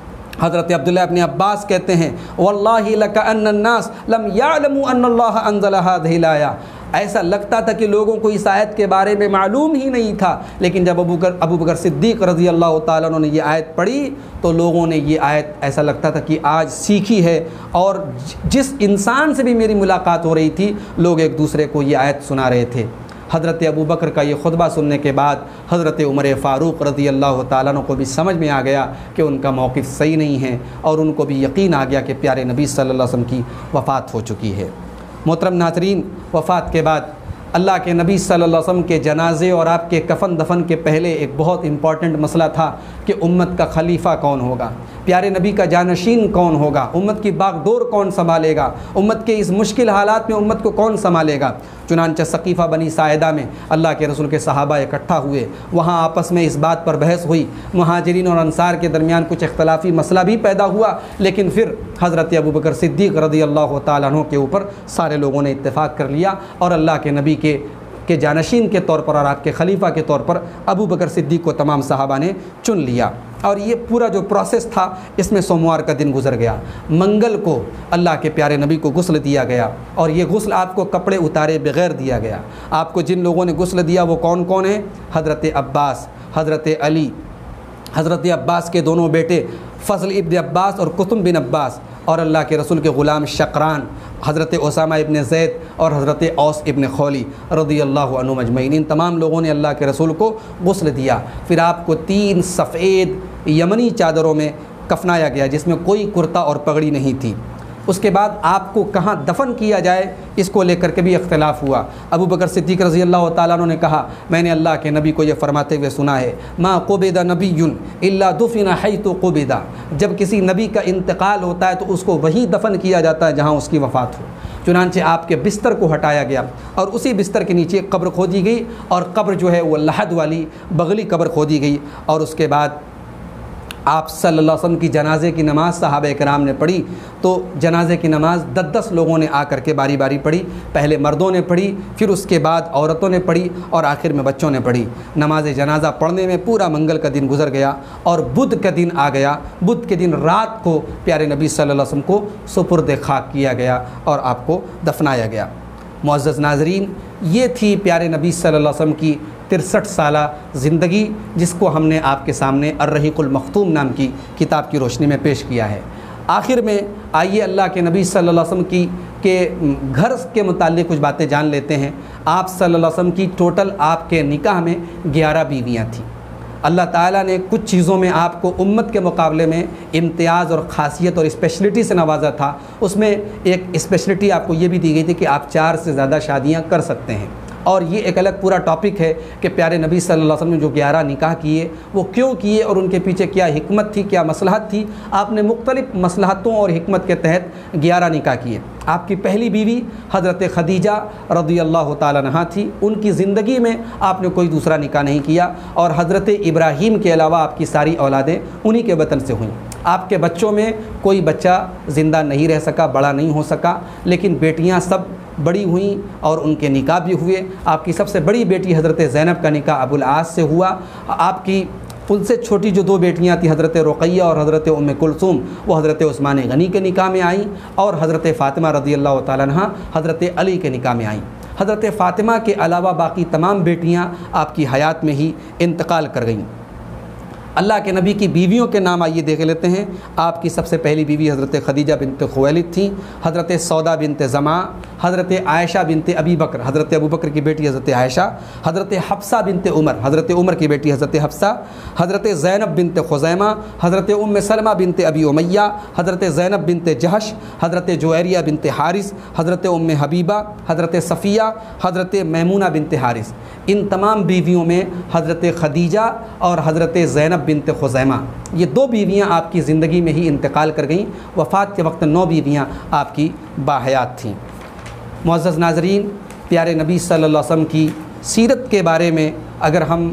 حضرت عبداللہ ابن عباس کہتے ہیں واللہ لکأن الناس لم یعلموا ان اللہ انزل هذه الآیہ، ایسا لگتا تھا کہ لوگوں کو اس آیت کے بارے میں معلوم ہی نہیں تھا، لیکن جب ابو بکر ابو بکر صدیق رضی اللہ تعالیٰ عنہ نے یہ آیت پڑھی تو لوگوں نے یہ آیت ایسا لگتا تھا کہ آج سیکھی ہے، اور جس انسان سے بھی میری ملاقات ہو رہی تھی لوگ ایک دوسرے کو یہ آیت سنا رہے تھے۔ حضرت ابو بکر کا یہ خطبہ سننے کے بعد حضرت عمر فاروق رضی اللہ تعالیٰ عنہ کو بھی سمجھ میں آ گیا کہ ان کا موقف صحیح نہیں ہے، اور ان کو بھی یقین آ گیا کہ پیارے نبی صلی اللہ علیہ وسلم کی وفات ہو چکی ہے۔ محترم ناظرین، وفات کے بعد اللہ کے نبی صلی اللہ علیہ وسلم کے جنازے اور آپ کے کفن دفن کے پہلے ایک بہت امپورٹنٹ مسئلہ تھا کہ امت کا خلیفہ کون ہوگا، پیارے نبی کا جانشین کون ہوگا، امت کی باغ ڈور کون سنبھالے گا، امت کے اس مشکل حالات میں امت کو کون سنبھالے گا۔ چنانچہ ثقیفہ بنی ساعدہ میں اللہ کے رسول کے صحابہ اکٹھا ہوئے، وہاں آپس میں اس بات پر بحث ہوئی، مہاجرین اور انصار کے درمیان کچھ اختلافی مسئلہ بھی پیدا ہوا، لیکن پھر حضرت ابوبکر صدیق رضی اللہ تعالیٰ عنہ کے اوپر سارے لوگوں نے اتفاق کر لیا اور اللہ کے نبی کے کے جانشین کے طور پر اور آپ کے خلیفہ کے طور پر ابو بکر صدیق کو تمام صحابہ نے چن لیا۔ اور یہ پورا جو پروسیس تھا اس میں سوموار کا دن گزر گیا، منگل کو اللہ کے پیارے نبی کو غسل دیا گیا، اور یہ غسل آپ کو کپڑے اتارے بغیر دیا گیا۔ آپ کو جن لوگوں نے غسل دیا وہ کون کون ہیں؟ حضرت عباس، حضرت علی، حضرت عباس کے دونوں بیٹے فضل ابن عباس اور قطب بن عباس، اور اللہ کے رسول کے غلام شقران، حضرت اسامہ ابن زید اور حضرت اوس ابن خولی رضی اللہ عنہ مجمعین، ان تمام لوگوں نے اللہ کے رسول کو غسل دیا۔ پھر آپ کو تین سفید یمنی چادروں میں کفنایا گیا جس میں کوئی کرتا اور پگڑی نہیں تھی۔ اس کے بعد آپ کو کہاں دفن کیا جائے اس کو لے کر کے بھی اختلاف ہوا۔ ابو بکر صدیق رضی اللہ تعالیٰ عنہ نے کہا میں نے اللہ کے نبی کو یہ فرماتے ہوئے سنا ہے ما قبض نبی الا دفن حیث قبض، جب کسی نبی کا انتقال ہوتا ہے تو اس کو وہی دفن کیا جاتا ہے جہاں اس کی وفات ہو۔ چنانچہ آپ کے بستر کو ہٹایا گیا اور اسی بستر کے نیچے قبر کھودی گئی، اور قبر جو ہے وہ لحد والی بغلی قبر کھودی گئی، اور اس کے بعد آپ صلی اللہ علیہ وسلم کی جنازے کی نماز صحابہ کرام نے پڑھی۔ تو جنازے کی نماز دس دس لوگوں نے آ کر کے باری باری پڑھی، پہلے مردوں نے پڑھی، پھر اس کے بعد عورتوں نے پڑھی، اور آخر میں بچوں نے پڑھی۔ نماز جنازہ پڑھنے میں پورا منگل کا دن گزر گیا، اور بدھ کا دن آ گیا۔ بدھ کے دن رات کو پیارے نبی صلی اللہ علیہ وسلم کو سپرد خاک کیا گیا اور آپ کو دفنایا گیا۔ معزز ناظرین، یہ تھی پیارے نبی صلی اللہ علیہ وسلم کی ترسٹھ سالہ زندگی، جس کو ہم نے آپ کے سامنے الرحیق المختوم نام کی کتاب کی روشنی میں پیش کیا ہے۔ آخر میں آئیے اللہ کے نبی صلی اللہ علیہ وسلم کی کے گھر کے متعلق کچھ باتیں جان لیتے ہیں۔ آپ صلی اللہ علیہ وسلم کی ٹوٹل آپ کے نکاح میں گیارہ بیویاں تھیں۔ اللہ تعالیٰ نے کچھ چیزوں میں آپ کو امت کے مقابلے میں امتیاز اور خاصیت اور اسپیشلٹی سے نوازا تھا۔ اس میں ایک اسپیشلٹی آپ کو یہ بھی دی گئی تھی کہ آپ چار سے زیادہ شادیاں کر سکتے ہیں، اور یہ ایک الگ پورا ٹاپک ہے کہ پیارے نبی صلی اللہ علیہ وسلم نے جو گیارہ نکاح کیے وہ کیوں کیے اور ان کے پیچھے کیا حکمت تھی، کیا مصلحت تھی۔ آپ نے مختلف مصلحتوں اور حکمت کے تحت گیارہ نکاح کیے۔ آپ کی پہلی بیوی حضرت خدیجہ رضی اللہ تعالیٰ عنہا تھی، ان کی زندگی میں آپ نے کوئی دوسرا نکاح نہیں کیا، اور حضرت ابراہیم کے علاوہ آپ کی ساری اولادیں انہی کے وطن سے ہوئیں۔ آپ کے بچوں میں کوئی بچہ زندہ نہیں رہ سکا، بڑا نہیں ہو سکا، لیکن بیٹیاں سب بڑی ہوئیں اور ان کے نکاح بھی ہوئے۔ آپ کی سب سے بڑی بیٹی حضرت زینب کا نکاح ابو العاص سے ہوا۔ آپ کی ان سے چھوٹی جو دو بیٹیاں تھیں حضرت رقیہ اور حضرت ام کلثوم، وہ حضرت عثمان غنی کے نکاح میں آئیں، اور حضرت فاطمہ رضی اللہ تعالیٰ عنہ حضرت علی کے نکاح میں آئیں۔ حضرت فاطمہ کے علاوہ باقی تمام بیٹیاں آپ کی حیات میں ہی انتقال کر گئیں۔ اللہ کے نبی کی بیویوں کے نام آئیے دیکھ لیتے ہیں۔ آپ کی سب سے پہلی بیوی حضرت خدیجہ بنت خویلد تھیں، حضرت سودا بنت زمع، حضرت عائشہ بنت ابی بکر، حضرت ابو بکر کی بیٹی حضرت عائشہ، حضرت حفصہ بنت عمر، حضرت عمر کی بیٹی حضرت حفصہ، حضرت زینب بنت خزیمہ، حضرت ام سلمہ بنت ابی امیہ، حضرت زینب بنت جہش، حضرت جویریہ بنت حارث، حضرت ام حبیبہ، حضرت صفیہ، حضرت میمونہ بنت حارث۔ ان تمام بیویوں میں حضرت خدیجہ اور حضرت زینب بنت خزیمہ، یہ دو بیویاں آپ کی زندگی میں ہی انتقال کر گئیں۔ وفات کے وقت نو بیویاں آپ کی باحیات تھیں۔ معزز ناظرین، پیارے نبی صلی اللہ علیہ وسلم کی سیرت کے بارے میں اگر ہم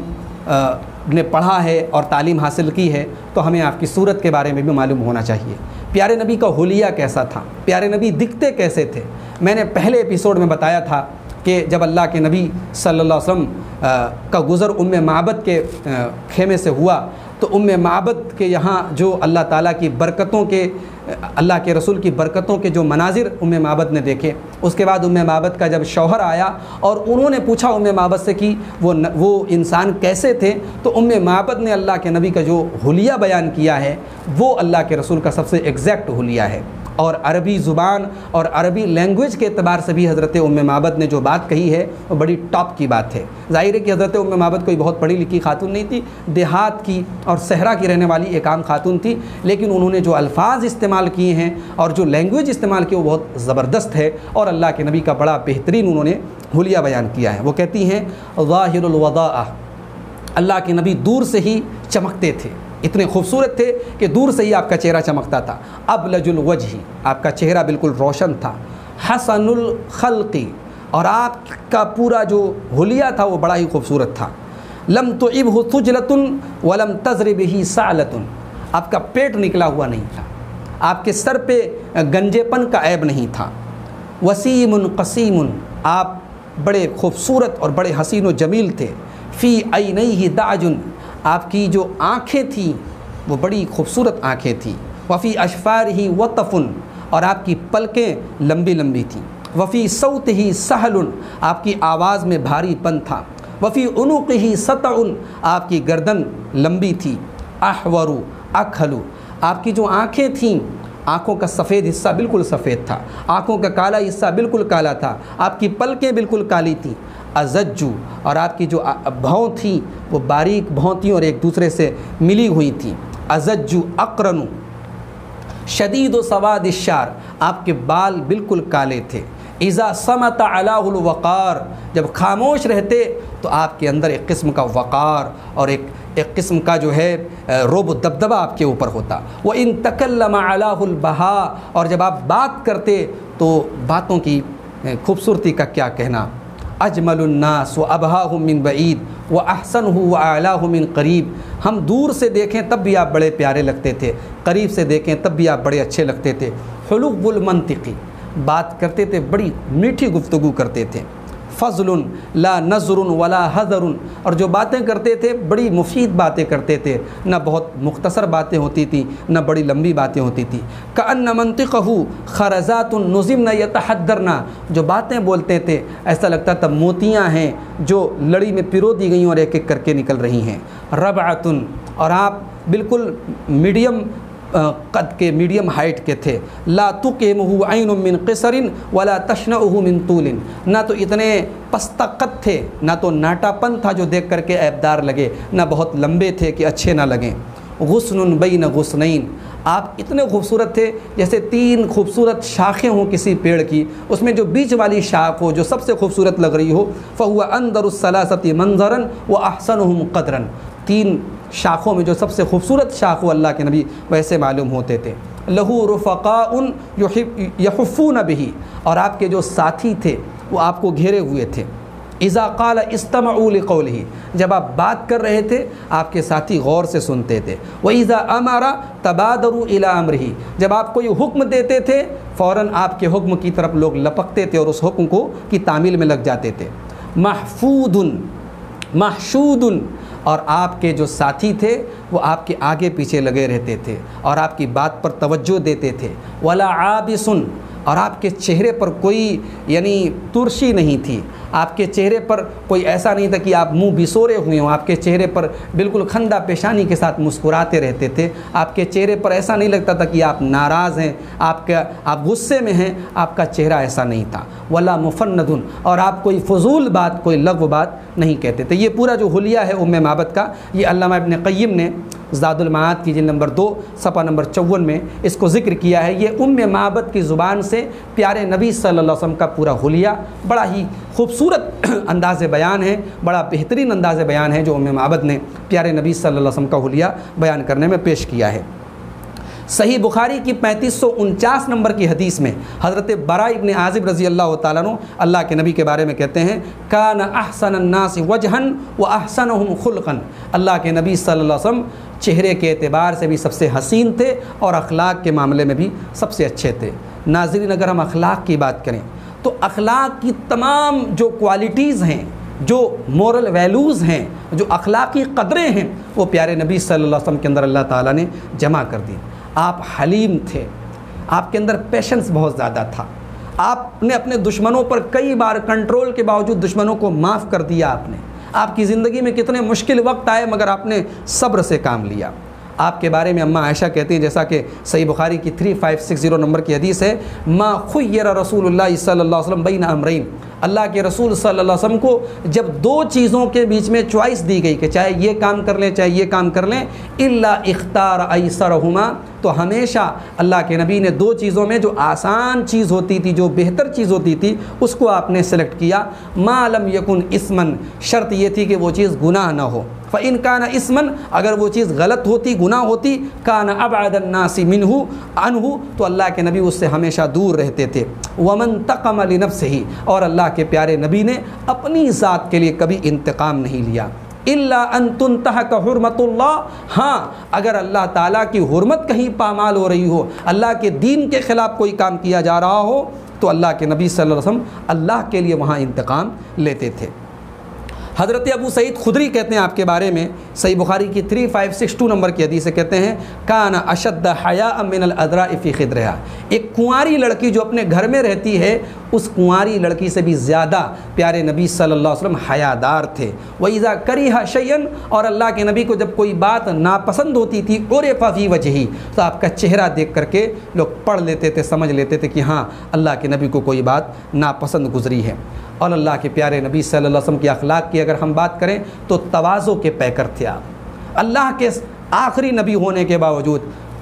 نے پڑھا ہے اور تعلیم حاصل کی ہے تو ہمیں آپ کی صورت کے بارے میں بھی معلوم ہونا چاہیے۔ پیارے نبی کا حلیہ کیسا تھا، پیارے نبی دکھتے کیسے تھے۔ میں نے پہلے ایپیسوڈ میں بتایا تھا کہ جب اللہ کے نبی صلی اللہ علیہ وسلم کا گزر ام معبد کے خیمے سے ہوا تو ام معبد کے یہاں جو اللہ تعالیٰ کی برکتوں کے، اللہ کے رسول کی برکتوں کے جو مناظر ام معبد نے دیکھے، اس کے بعد ام معبد کا جب شوہر آیا اور انہوں نے پوچھا ام معبد سے کہ وہ وہ انسان کیسے تھے، تو ام معبد نے اللہ کے نبی کا جو حلیہ بیان کیا ہے وہ اللہ کے رسول کا سب سے ایگزیکٹ حلیہ ہے۔ اور عربی زبان اور عربی لینگویج کے اعتبار سے بھی حضرت ام معبد نے جو بات کہی ہے وہ بڑی ٹاپ کی بات ہے۔ ظاہر ہے کہ حضرت ام معبد کوئی بہت پڑھی لکھی خاتون نہیں تھی، دیہات کی اور صحرا کی رہنے والی ایک عام خاتون تھی، لیکن انہوں نے جو الفاظ استعمال کیے ہیں اور جو لینگویج استعمال کی وہ بہت زبردست ہے، اور اللہ کے نبی کا بڑا بہترین انہوں نے حلیہ بیان کیا ہے۔ وہ کہتی ہیں ظاہر الوضاء، اللہ کے نبی دور سے ہی چمکتے تھے، اتنے خوبصورت تھے کہ دور سے ہی آپ کا چہرہ چمکتا تھا۔ ابلج الوجہ، آپ کا چہرہ بالکل روشن تھا۔ حسن الخلق، اور آپ کا پورا جو حلیہ تھا وہ بڑا ہی خوبصورت تھا۔ لم تعبہ خجلۃ ولم تضر بہ سعلۃ، آپ کا پیٹ نکلا ہوا نہیں تھا، آپ کے سر پہ گنجے پن کا عیب نہیں تھا۔ وسیم قسیم، آپ بڑے خوبصورت اور بڑے حسین و جمیل تھے۔ فی عینیہ دعج، آپ کی جو آنکھیں تھیں وہ بڑی خوبصورت آنکھیں تھیں۔ وفی اشفارہ وطف، اور آپ کی پلکیں لمبی لمبی تھیں۔ وفی صوتہ سہل، آپ کی آواز میں بھاری پن تھا۔ وفی عنقہ سطع، آپ کی گردن لمبی تھی۔ احور اکھل، آپ کی جو آنکھیں تھیں، آنکھوں کا سفید حصہ بالکل سفید تھا، آنکھوں کا کالا حصہ بالکل کالا تھا، آپ کی پلکیں بالکل کالی تھیں۔ ازجو، اور آپ کی جو بھوں تھیں وہ باریک بھوں تھیں اور ایک دوسرے سے ملی ہوئی تھیں۔ ازجو اقرن، شدید و سواد الشعر، آپ کے بال بالکل کالے تھے، اذا صمت علیہ الوقار، جب خاموش رہتے تو آپ کے اندر ایک قسم کا وقار اور ایک ایک قسم کا جو ہے رعب و دبدبہ آپ کے اوپر ہوتا، وَإِن تَكَلَّمَ عَلَىٰ الْبَهَاء، اور جب آپ بات کرتے تو باتوں کی خوبصورتی کا کیا کہنا، اجمل الناس وابہاہم من بعید واحسنہ واعلاہ من قریب، ہم دور سے دیکھیں تب بھی آپ بڑے پیارے لگتے تھے، قریب سے دیکھیں تب بھی آپ بڑے اچھے لگتے تھے، حلو المنطقی، بات کرتے تھے بڑی میٹھی گفتگو کرتے تھے، فضل لا نظر ولا حذر، اور جو باتیں کرتے تھے بڑی مفید باتیں کرتے تھے، نہ بہت مختصر باتیں ہوتی تھیں نہ بڑی لمبی باتیں ہوتی تھیں، کأن منطقہ خرزات نظمن یتحدرن، جو باتیں بولتے تھے ایسا لگتا تھا موتیاں ہیں جو لڑی میں پرو دی گئیں اور ایک ایک کر کے نکل رہی ہیں، ربعۃ، اور آپ بالکل میڈیم قد کے، میڈیم ہائٹ کے تھے، لا تقیمہ عین من قصر ولا تشنعہ من طول، نہ تو اتنے پستہ قد تھے نہ تو ناٹا پن تھا جو دیکھ کر کے عیبدار لگے، نہ بہت لمبے تھے کہ اچھے نہ لگیں، غصن بین غصنین، آپ اتنے خوبصورت تھے جیسے تین خوبصورت شاخیں ہوں کسی پیڑ کی، اس میں جو بیچ والی شاخ ہو جو سب سے خوبصورت لگ رہی ہو، فهو اندر الثلاثه منظرا واحسنهم قدرا، تین شاخوں میں جو سب سے خوبصورت شاخ ہو اللہ کے نبی ویسے معلوم ہوتے تھے، لہو رفقاء یحفون بہ، اور آپ کے جو ساتھی تھے وہ آپ کو گھیرے ہوئے تھے، اذا قال استمعوا لقولہ، جب آپ بات کر رہے تھے آپ کے ساتھی غور سے سنتے تھے، وَإِذَا أَمَرَ تَبَادَرُوا إِلَىٰ أَمْرِهِ، جب آپ کوئی حکم دیتے تھے فوراً آپ کے حکم کی طرف لوگ لپکتے تھے اور اس حکم کو کی تعمیل میں لگ جاتے تھے، محفوظ محشود، اور آپ کے جو ساتھی تھے وہ آپ کے آگے پیچھے لگے رہتے تھے اور آپ کی بات پر توجہ دیتے تھے، ولا عابس، اور آپ کے چہرے پر کوئی یعنی ترشی نہیں تھی، آپ کے چہرے پر کوئی ایسا نہیں تھا کہ آپ منہ بسورے ہوئے ہوں، آپ کے چہرے پر بالکل خندہ پیشانی کے ساتھ مسکراتے رہتے تھے، آپ کے چہرے پر ایسا نہیں لگتا تھا کہ آپ ناراض ہیں، آپ کا آپ غصے میں ہیں، آپ کا چہرہ ایسا نہیں تھا، ولا مفند، اور آپ کوئی فضول بات کوئی لغو بات نہیں کہتے تھے۔ یہ پورا جو حلیہ ہے ام معبد کا، یہ علامہ ابن قیم نے زاد المعاد کی جلد نمبر دو صفحہ نمبر چون میں اس کو ذکر کیا ہے۔ یہ ام معبد کی زبان سے پیارے نبی صلی اللہ علیہ وسلم کا پورا حلیہ بڑا ہی خوبصورت انداز بیان ہے، بڑا بہترین انداز بیان ہے جو ام معبد نے پیارے نبی صلی اللہ علیہ وسلم کا حلیہ بیان کرنے میں پیش کیا ہے۔ صحیح بخاری کی پینتیس سو انچاس نمبر کی حدیث میں حضرت براء ابن عازب رضی اللہ تعالیٰ عنہ اللہ کے نبی کے بارے میں کہتے ہیں، کان احسن الناس وجہا واحسنہم خلقا، اللہ کے نبی صلی اللہ علیہ وسلم چہرے کے اعتبار سے بھی سب سے حسین تھے اور اخلاق کے معاملے میں بھی سب سے اچھے تھے۔ ناظرین، اگر ہم اخلاق کی بات کریں تو اخلاق کی تمام جو کوالٹیز ہیں، جو مورل ویلیوز ہیں، جو اخلاقی قدریں ہیں، وہ پیارے نبی صلی اللہ علیہ وسلم کے اندر اللہ تعالیٰ نے جمع کر دی۔ آپ حلیم تھے، آپ کے اندر پیشنس بہت زیادہ تھا، آپ نے اپنے دشمنوں پر کئی بار کنٹرول کے باوجود دشمنوں کو معاف کر دیا، آپ نے آپ کی زندگی میں کتنے مشکل وقت آئے مگر آپ نے صبر سے کام لیا۔ آپ کے بارے میں اماں عائشہ کہتی ہیں، جیسا کہ صحیح بخاری کی three five six zero number کی حدیث ہے، ما خیر رسول اللہ صلی اللہ علیہ وسلم بین امرین، اللہ کے رسول صلی اللہ علیہ وسلم کو جب دو چیزوں کے بیچ میں چوائس دی گئی کہ چاہے یہ کام کر لیں چاہے یہ کام کر لیں، الا اختار ایسرہما، تو ہمیشہ اللہ کے نبی نے دو چیزوں میں جو آسان چیز ہوتی تھی، جو بہتر چیز ہوتی تھی، اس کو آپ نے سلیکٹ کیا۔ ما لم یکن اسمن، شرط یہ تھی کہ وہ چیز گناہ نہ ہو، فإن کان اسمن، اگر وہ چیز غلط ہوتی گناہ ہوتی، کان ابعد الناس منہ عنہ، تو اللہ کے نبی اس سے ہمیشہ دور رہتے تھے۔ ومن انتقم لنفسہ، اور اللہ کے پیارے نبی نے اپنی ذات کے لیے کبھی انتقام نہیں لیا۔ الا ان تنتہک حرمت اللہ، ہاں اگر اللہ تعالیٰ کی حرمت کہیں پامال ہو رہی ہو، اللہ کے دین کے خلاف کوئی کام کیا جا رہا ہو، تو اللہ کے نبی صلی اللہ علیہ وسلم اللہ کے لیے وہاں انتقام لیتے تھے۔ حضرت ابو سعید خدری کہتے ہیں آپ کے بارے میں، صحیح بخاری کی three five six two number کی حدیث سے کہتے ہیں، کان اشد حیاء من العذراء فی خدرہا، ایک کنواری لڑکی جو اپنے گھر میں رہتی ہے اس کنواری لڑکی سے بھی زیادہ پیارے نبی صلی اللہ علیہ وسلم حیادار تھے۔ وَإِذَا كَرِهَ شَيْئًا، اور اللہ کے نبی کو جب کوئی بات ناپسند ہوتی تھی، عُرِفَ فِي وَجْهِهِ، تو آپ کا چہرہ دیکھ کر کے لوگ پڑھ لیتے تھے، سمجھ لیتے تھے کہ ہاں اللہ کے نبی کو کوئی بات ناپسند گزری ہے۔ اور اللہ کے پیارے نبی صلی اللہ علیہ وسلم کی اخلاق کی اگر ہم بات کریں تو تواضع کے پیکر تھے آپ، اللہ کے آخری نبی ہونے کے باوجود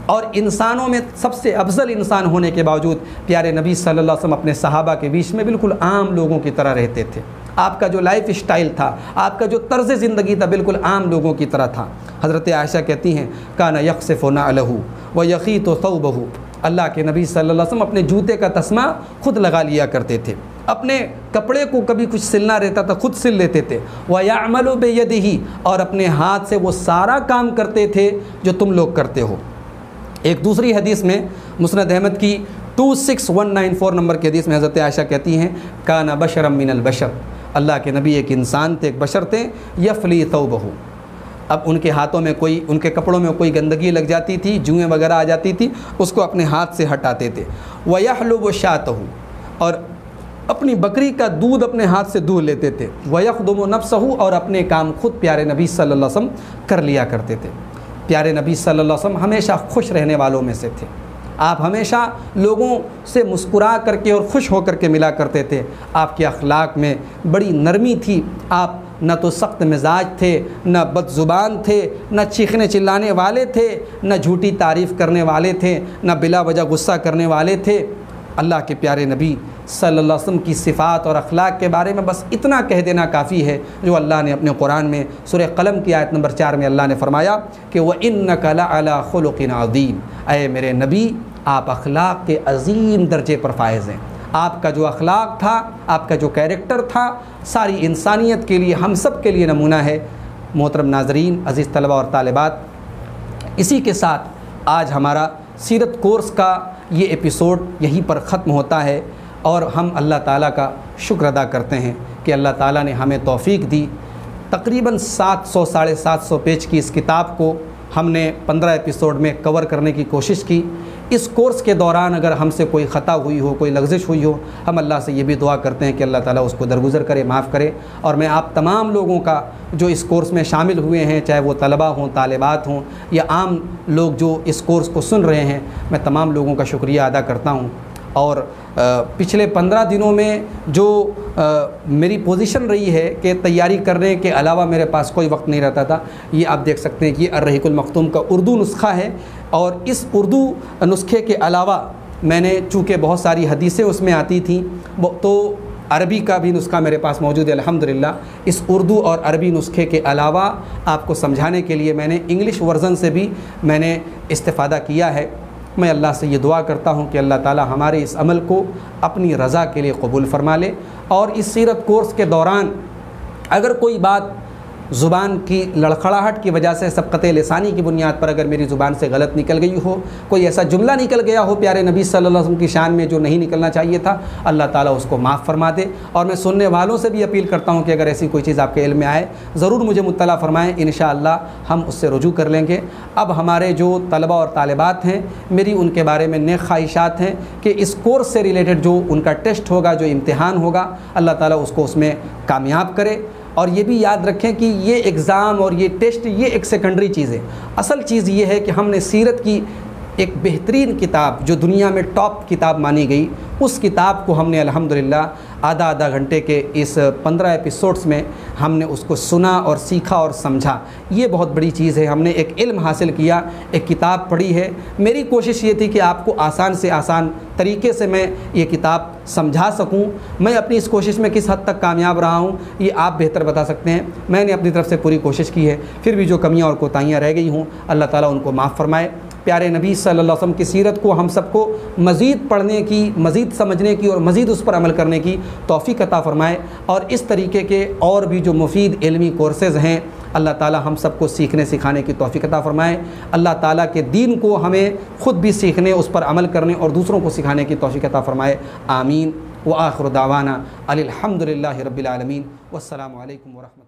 اور انسانوں میں سب سے افضل انسان ہونے کے باوجود پیارے نبی صلی اللہ علیہ وسلم اپنے صحابہ کے بیچ میں بالکل عام لوگوں کی طرح رہتے تھے. آپ کا جو لائف اسٹائل تھا، آپ کا جو طرز زندگی تھا، بالکل عام لوگوں کی طرح تھا. حضرت عائشہ کہتی ہیں کانا یخصف نعلہ ویخیط ثوبہ، اللہ کے نبی صلی اللہ علیہ وسلم اپنے جوتے کا تسمہ خود لگا لیا کرتے تھے، اپنے کپڑے کو کبھی کچھ سلنا رہتا تھا خود سل لیتے تھے. وَيَعْمَلُ بِيَدِهِ، اور اپنے ہاتھ سے وہ سارا کام کرتے تھے جو تم لوگ کرتے ہو. ایک دوسری حدیث میں مسند احمد کی دو ہزار چھ سو چوناسی نمبر کی حدیث میں حضرت عائشہ کہتی ہیں کانا بشرا من البشر، اللہ کے نبی ایک انسان تھے، ایک بشر تھے. یفلی ثوبہ، اب ان کے ہاتھوں میں کوئی، ان کے کپڑوں میں کوئی گندگی لگ جاتی تھی، جوئیں وغیرہ آ جاتی تھی، اس کو اپنے ہاتھ سے ہٹاتے تھے. وَيَحْلُبُ شَاتَهُ، اور اپنی بکری کا دودھ اپنے ہاتھ سے دودھ لیتے تھے. وَيَخْدُمُ نَفْسَهُ، اور اپنے کام خود پیارے نبی صلی اللہ علیہ وسلم کر لیا کرتے تھے. پیارے نبی صلی اللہ علیہ وسلم ہمیشہ خوش رہنے والوں میں سے تھے. آپ ہمیشہ لوگوں سے مسکرا کر کے اور خوش ہو کر کے ملا کرتے تھے. آپ کے اخلاق میں بڑی نرمی تھی. آپ نہ تو سخت مزاج تھے، نہ بد زبان تھے، نہ چیخنے چلانے والے تھے، نہ جھوٹی تعریف کرنے والے تھے، نہ بلا وجہ غصہ کرنے والے تھے. اللہ کے پیارے نبی صلی اللہ علیہ وسلم کی صفات اور اخلاق کے بارے میں بس اتنا کہہ دینا کافی ہے جو اللہ نے اپنے قرآن میں سورہ قلم کی آیت نمبر چار میں اللہ نے فرمایا کہ وَإِنَّكَ لَعَلَىٰ خُلُقٍ عَظِيمٍ، اے میرے نبی آپ اخلاق کے عظیم درجے پر فائز ہیں. آپ کا جو اخلاق تھا، آپ کا جو کیریکٹر تھا، ساری انسانیت کے لیے، ہم سب کے لیے نمونہ ہے. محترم ناظرین، عزیز طلبہ اور طالبات، اسی کے ساتھ آج ہمارا سیرت کورس کا یہ ایپیسوڈ یہیں پر ختم ہوتا ہے. اور ہم اللہ تعالیٰ کا شکر ادا کرتے ہیں کہ اللہ تعالیٰ نے ہمیں توفیق دی. تقریباً سات سو ساڑھے سات سو پیج کی اس کتاب کو ہم نے پندرہ ایپیسوڈ میں کور کرنے کی کوشش کی. اس کورس کے دوران اگر ہم سے کوئی خطا ہوئی ہو، کوئی لغزش ہوئی ہو، ہم اللہ سے یہ بھی دعا کرتے ہیں کہ اللہ تعالیٰ اس کو درگزر کرے، معاف کرے. اور میں آپ تمام لوگوں کا جو اس کورس میں شامل ہوئے ہیں، چاہے وہ طلبہ ہوں، طالبات ہوں، یا عام لوگ جو اس کورس کو سن رہے ہیں، میں تمام لوگوں کا شکریہ ادا کرتا ہوں. اور پچھلے پندرہ دنوں میں جو میری پوزیشن رہی ہے کہ تیاری کرنے کے علاوہ میرے پاس کوئی وقت نہیں رہتا تھا. یہ آپ دیکھ سکتے ہیں کہ یہ الرحیق المختوم کا اردو نسخہ ہے. اور اس اردو نسخے کے علاوہ میں نے، چونکہ بہت ساری حدیثیں اس میں آتی تھیں، تو عربی کا بھی نسخہ میرے پاس موجود ہے الحمدللہ. اس اردو اور عربی نسخے کے علاوہ آپ کو سمجھانے کے لیے میں نے انگلش ورژن سے بھی میں نے استفادہ کیا ہے. میں اللہ سے یہ دعا کرتا ہوں کہ اللہ تعالی ہمارے اس عمل کو اپنی رضا کے لیے قبول فرما لے. اور اس سیرت کورس کے دوران اگر کوئی بات زبان کی لڑکھڑاہٹ کی وجہ سے، سبقت لسانی کی بنیاد پر اگر میری زبان سے غلط نکل گئی ہو، کوئی ایسا جملہ نکل گیا ہو پیارے نبی صلی اللہ علیہ وسلم کی شان میں جو نہیں نکلنا چاہیے تھا، اللہ تعالیٰ اس کو معاف فرما دے. اور میں سننے والوں سے بھی اپیل کرتا ہوں کہ اگر ایسی کوئی چیز آپ کے علم میں آئے ضرور مجھے مطلع فرمائیں، انشاءاللہ ہم اس سے رجوع کر لیں گے. اب ہمارے جو طلبہ اور طالبات ہیں، میری ان کے بارے میں نیک خواہشات ہیں کہ اس کورس سے ریلیٹڈ جو ان کا ٹیسٹ ہوگا، جو امتحان ہوگا، اللہ تعالیٰ اس کو اس میں کامیاب کرے. اور یہ بھی یاد رکھیں کہ یہ ایگزام اور یہ ٹیسٹ یہ ایک سیکنڈری چیز ہے. اصل چیز یہ ہے کہ ہم نے سیرت کی ایک بہترین کتاب جو دنیا میں ٹاپ کتاب مانی گئی، اس کتاب کو ہم نے الحمدللہ آدھا آدھا گھنٹے کے اس پندرہ ایپیسوڈس میں ہم نے اس کو سنا اور سیکھا اور سمجھا. یہ بہت بڑی چیز ہے. ہم نے ایک علم حاصل کیا، ایک کتاب پڑھی ہے. میری کوشش یہ تھی کہ آپ کو آسان سے آسان طریقے سے میں یہ کتاب سمجھا سکوں. میں اپنی اس کوشش میں کس حد تک کامیاب رہا ہوں یہ آپ بہتر بتا سکتے ہیں. میں نے اپنی طرف سے پوری کوشش کی ہے، پھر بھی جو کمیاں اور کوتاہیاں رہ گئی ہوں اللہ تعالیٰ ان کو معاف فرمائے. پیارے نبی صلی اللہ علیہ وسلم کی سیرت کو ہم سب کو مزید پڑھنے کی، مزید سمجھنے کی اور مزید اس پر عمل کرنے کی توفیق عطا فرمائے. اور اس طریقے کے اور بھی جو مفید علمی کورسز ہیں اللہ تعالیٰ ہم سب کو سیکھنے سکھانے کی توفیق عطا فرمائے. اللہ تعالیٰ کے دین کو ہمیں خود بھی سیکھنے، اس پر عمل کرنے اور دوسروں کو سکھانے کی توفیق عطا فرمائے. آمین. وآخر دعوانا الحمد للہ رب العالمین. والسلام علیکم ورحمۃ اللہ.